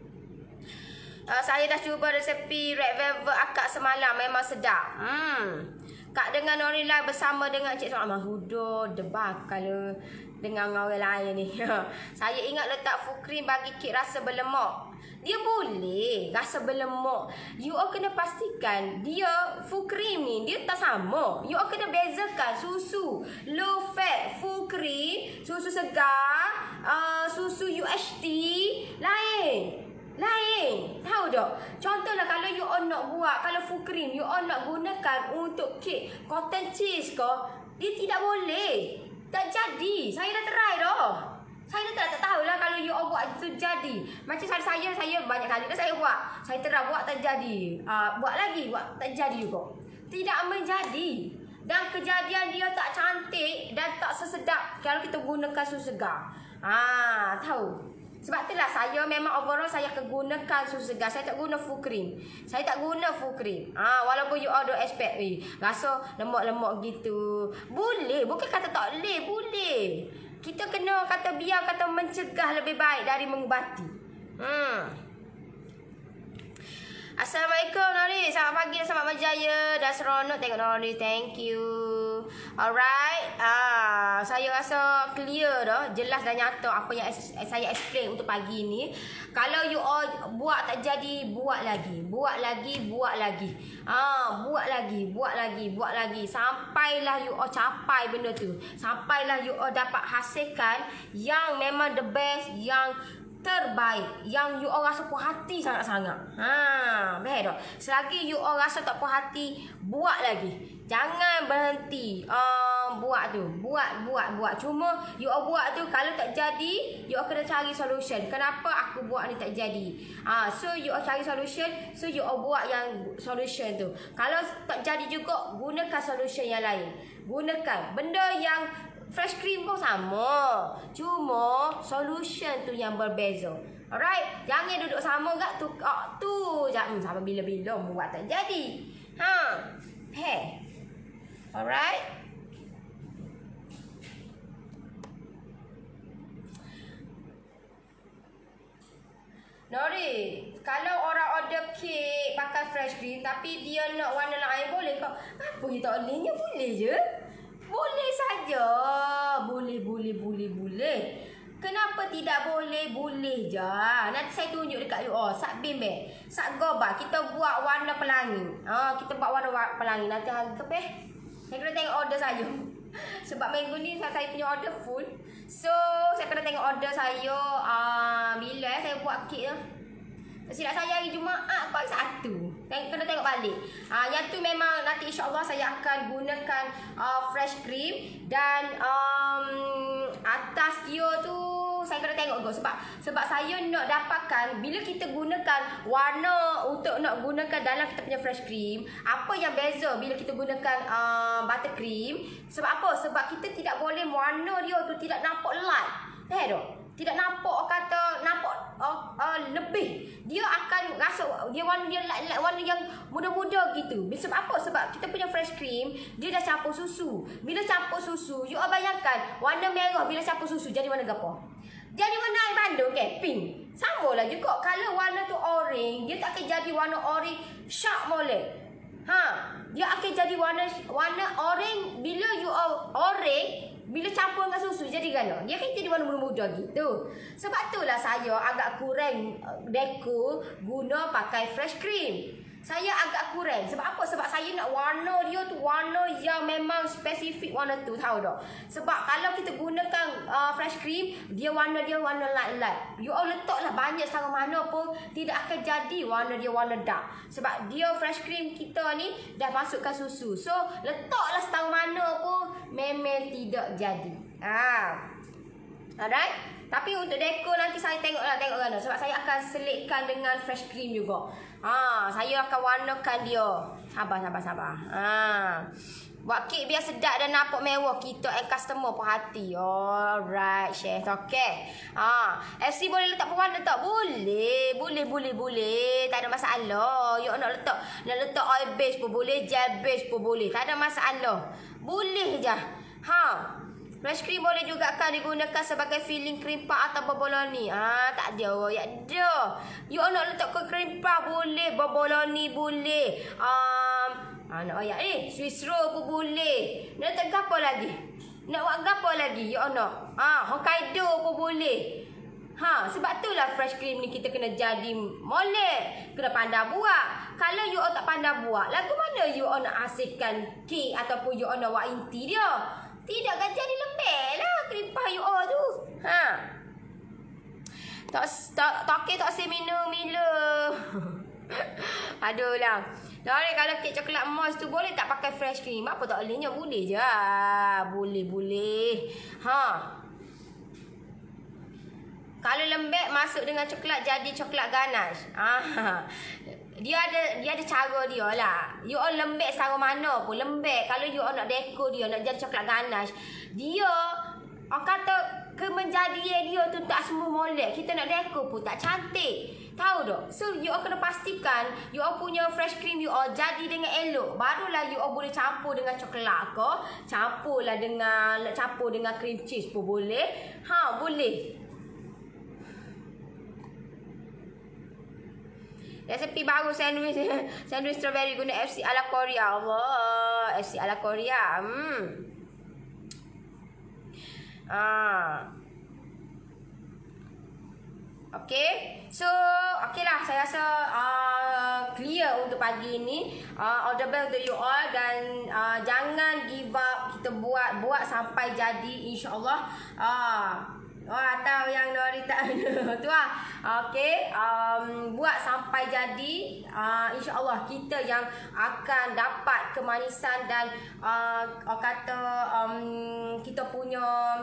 [SPEAKER 1] Uh, saya dah cuba resepi red velvet akak semalam, memang sedap. Hmm. Kak dengan Nori live bersama dengan Cik Soal Mahudo, debak kalau dengan orang lain ni. Saya ingat letak full cream bagi kek rasa berlemak. Dia boleh rasa berlemak. You all kena pastikan dia full cream ni dia tak sama. You all kena bezakan susu low fat full cream, susu segar, uh, susu U H T lain. Lain. Tahu tak? Contohlah kalau you all nak buat, kalau full cream you all nak gunakan untuk kek cotton cheese ke, dia tidak boleh. Tak jadi. Saya dah try dah. Saya dah tak, tak tahulah kalau you all buat itu jadi. Macam saya, saya, saya banyak kali dah saya buat. Saya try buat tak jadi. Uh, buat lagi, buat tak jadi juga. Tidak menjadi. Dan kejadian dia tak cantik dan tak sesedap kalau kita gunakan susu segar. Ah, tahu. Sebab itulah saya memang overall saya akan gunakan susu segar. Saya tak guna full cream. Saya tak guna full cream. Ah, walaupun you all do expect, eh, rasa lemak-lemak gitu. Boleh, bukan kata tak boleh, boleh. Kita kena kata biar kata mencegah lebih baik dari mengubati. Hmm. Assalamualaikum Nori. Selamat pagi dan selamat berjaya. Dan seronok tengok Nori. Thank you. Alright. Ah, saya rasa clear dah. Jelas dan nyata apa yang saya explain untuk pagi ni. Kalau you all buat tak jadi, buat lagi. Buat lagi, buat lagi. Ah, buat lagi, buat lagi, buat lagi. Sampailah you all capai benda tu. Sampailah you all dapat hasilkan yang memang the best, yang terbaik, yang you all rasa puas hati sangat-sangat. Ha, baik tak? Selagi you all rasa tak puas hati, buat lagi. Jangan berhenti. Um, buat tu. Buat, buat, buat. Cuma you all buat tu, kalau tak jadi, you all kena cari solution. Kenapa aku buat ni tak jadi? Ah, so you all cari solution, so you all buat yang solution tu. Kalau tak jadi juga, gunakan solution yang lain. Gunakan benda yang fresh cream pun sama. Cuma solution tu yang berbeza. Alright? Jangan duduk sama kat tu. Oh, tu je. Hmm, sampai bila-bila buat tak jadi. Ha. Hey. Alright? Nori, kalau orang order kek pakai fresh cream tapi dia nak warna lain, boleh kau? Apa you tak bolehnya? Boleh je. Boleh saja. Boleh, boleh, boleh, boleh. Kenapa tidak boleh? Boleh je. Nanti saya tunjuk dekat you. Oh, sat bim be. Sat goba. Kita buat warna pelangi. Ah, kita buat warna pelangi. Nanti harga ke beh? Saya kena tengok order saya. Sebab minggu ni saya punya order full. So, saya kena tengok order saya. Ah, bila eh, saya buat kek tu. Silap saya hari Jumaat pagi satu. Kena tengok balik. Ah, yang tu memang nanti insya-Allah saya akan gunakan uh, fresh cream dan um, atas dia tu saya kena tengok juga sebab sebab saya nak dapatkan bila kita gunakan warna untuk nak gunakan dalam kita punya fresh cream, apa yang beza bila kita gunakan uh, buttercream? Sebab apa? Sebab kita tidak boleh warna dia tu tidak nampak light. Eh tak? Tidak nampak kata nampak uh, uh, lebih. Dia akan rasa dia warna dia light, light warna yang muda-muda gitu. Sebab apa? Sebab kita punya fresh cream dia dah campur susu. Bila campur susu, you all bayangkan warna merah bila campur susu jadi warna apa? Jadi warna air bandung ke? Pink. Sama lah juga. Kalau warna tu orange, dia tak akan jadi warna orange sharp molek. Ha, dia akan jadi warna warna orange bila you all orange bila campur dengan susu jadi gana. Dia kan jadi warna muda-muda gitu. Sebab itulah saya agak kurang deco guna pakai fresh cream. Saya agak kurang. Sebab apa? Sebab saya nak warna dia tu warna yang memang spesifik warna tu, tahu tak? Sebab kalau kita gunakan uh, fresh cream, dia warna dia warna light-light. You all letaklah banyak setara mana pun tidak akan jadi warna dia warna dark. Sebab dia fresh cream kita ni dah masukkan susu. So, letaklah setara mana pun memang tidak jadi. Ah. Alright? Tapi untuk deco nanti saya tengoklah tengok kan sebab saya akan selitkan dengan fresh cream juga. Ha, saya akan warnakan dia. Sabar sabar sabar. Ha. Buat kek biar sedap dan nampak mewah. Kita and customer pun hati. Alright, chef. Okey. Ha, F C boleh letak pewarna tak? Boleh. Boleh boleh boleh. Tak ada masalah. You nak letak nak letak oil base pun boleh, gel base pun boleh. Tak ada masalah. Boleh je. Ha. Fresh cream boleh juga kan digunakan sebagai filling cream puff atau boboloni. Ah, tak ada. Ya ada. You nak letak ke cream puff boleh, boboloni boleh. Um, ah, nak ayat ni, Swiss roll pun boleh. Nak letak gapo lagi? Nak buat gapo lagi? You nak. Ah, Hokkaido pun boleh. Ha, sebab itulah fresh cream ni kita kena jadi molek. Kena pandai buat. Kalau you tak pandai buat, lagu mana you nak hasilkan kek ataupun you nak buat inti dia? Tidak kan jadi lembek lah keripah you all tu. Ha. Tak tak tak tak say minum mila. Aduh lah. Dah kalau kek coklat emas tu boleh tak pakai fresh cream? Apa tak bolehnya? Boleh je. Boleh boleh. Ha. Kalau lembek masuk dengan coklat jadi coklat ganache. Ah. Dia ada dia ada cara dia lah. You all lembek sama mana pun lembek. Kalau you all nak deco dia nak jadi coklat ganache, dia orang kata kemenjadian dia tu tak semua molek. Kita nak deco pun tak cantik. Tahu tak? So you all kena pastikan you all punya fresh cream you all jadi dengan elok. Barulah you all boleh campur dengan coklat ke, campurlah dengan campur dengan cream cheese pun boleh. Ha, boleh. Resepi baru sandwich sandwich strawberry guna F C ala Korea. Allah, F C ala Korea. Hmm. Ah. Okay. So, okay lah. Saya rasa uh, clear untuk pagi ni. Uh, all the best untuk you all. Dan uh, jangan give up. Kita buat buat sampai jadi, insyaAllah. Uh, oh, atau yang Nori tak ada. Tu lah. Okay. Um, buat sampai jadi. Uh, InsyaAllah kita yang akan dapat kemanisan dan uh, orang kata um, kita punya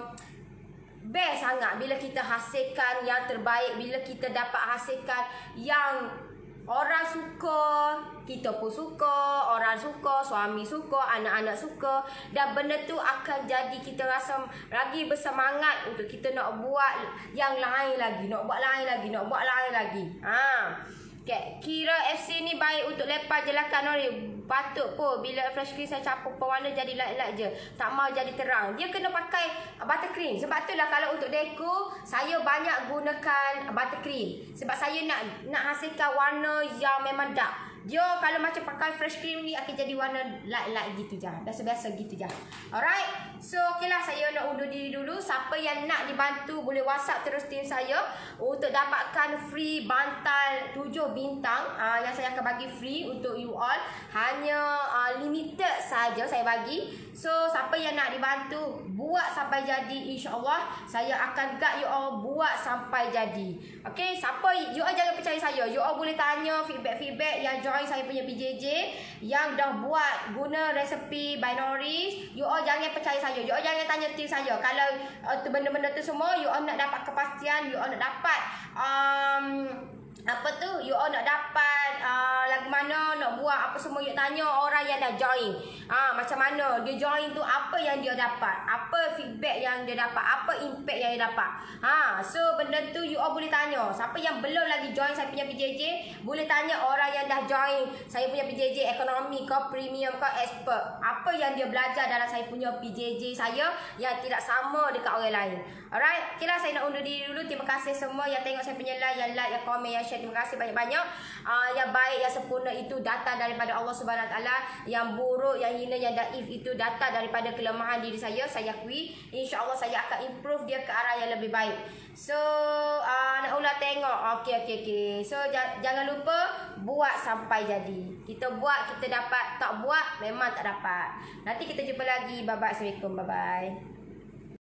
[SPEAKER 1] best sangat bila kita hasilkan yang terbaik, bila kita dapat hasilkan yang orang suka, kita pun suka, orang suka, suami suka, anak-anak suka, dan benda tu akan jadi kita rasa lagi bersemangat untuk kita nak buat yang lain lagi, nak buat lain lagi, nak buat lain lagi. Ha. Okay. Kira F C ni baik untuk lepas je lah kan Nori. Patut pun bila fresh cream saya campur pewarna jadi light-light je. Tak mau jadi terang. Dia kena pakai buttercream. Sebab tu lah kalau untuk deco saya banyak gunakan buttercream. Sebab saya nak nak hasilkan warna yang memang dark. Dia kalau macam pakai fresh cream ni akan jadi warna light-light gitu je. Biasa-biasa gitu je. Alright. So okey lah, saya nak undur diri dulu. Siapa yang nak dibantu boleh WhatsApp terus tim saya untuk dapatkan free bantal tujuh bintang uh, yang saya akan bagi free untuk you all. Hanya uh, limited saja saya bagi. So siapa yang nak dibantu buat sampai jadi, insya-Allah saya akan guide you all buat sampai jadi. Okey, siapa you all jangan percaya saya. You all boleh tanya feedback-feedback yang join saya punya P J J yang dah buat guna resepi by Noris. You all jangan percaya saya. You all jangan tanya tim saya. Kalau uh, tu benda-benda tu semua you all nak dapat kepastian, you all nak dapat um, apa tu, you all nak dapat uh, lagu mana, nak buat apa semua, you tanya orang yang dah join. Ah, macam mana dia join tu, apa yang dia dapat, apa feedback yang dia dapat, apa impact yang dia dapat. Ha, so benda tu you all boleh tanya. Siapa yang belum lagi join saya punya P J J, boleh tanya orang yang dah join saya punya P J J ekonomi ke premium ke expert. Apa yang dia belajar dalam saya punya P J J saya yang tidak sama dekat orang lain. Alright, okeylah saya nak undur diri dulu. Terima kasih semua yang tengok saya punya live, yang like, yang komen, yang share. Terima kasih banyak-banyak. Uh, yang baik, yang sempurna itu datang daripada Allah Subhanahu Wa Taala. Yang buruk, yang hina, yang daif itu datang daripada kelemahan diri saya. Saya akui. InsyaAllah saya akan improve dia ke arah yang lebih baik. So, uh, nak ulang tengok. Okey, okey, okey. So, jangan lupa buat sampai jadi. Kita buat, kita dapat. Tak buat, memang tak dapat. Nanti kita jumpa lagi. Bye-bye. Assalamualaikum. Bye-bye.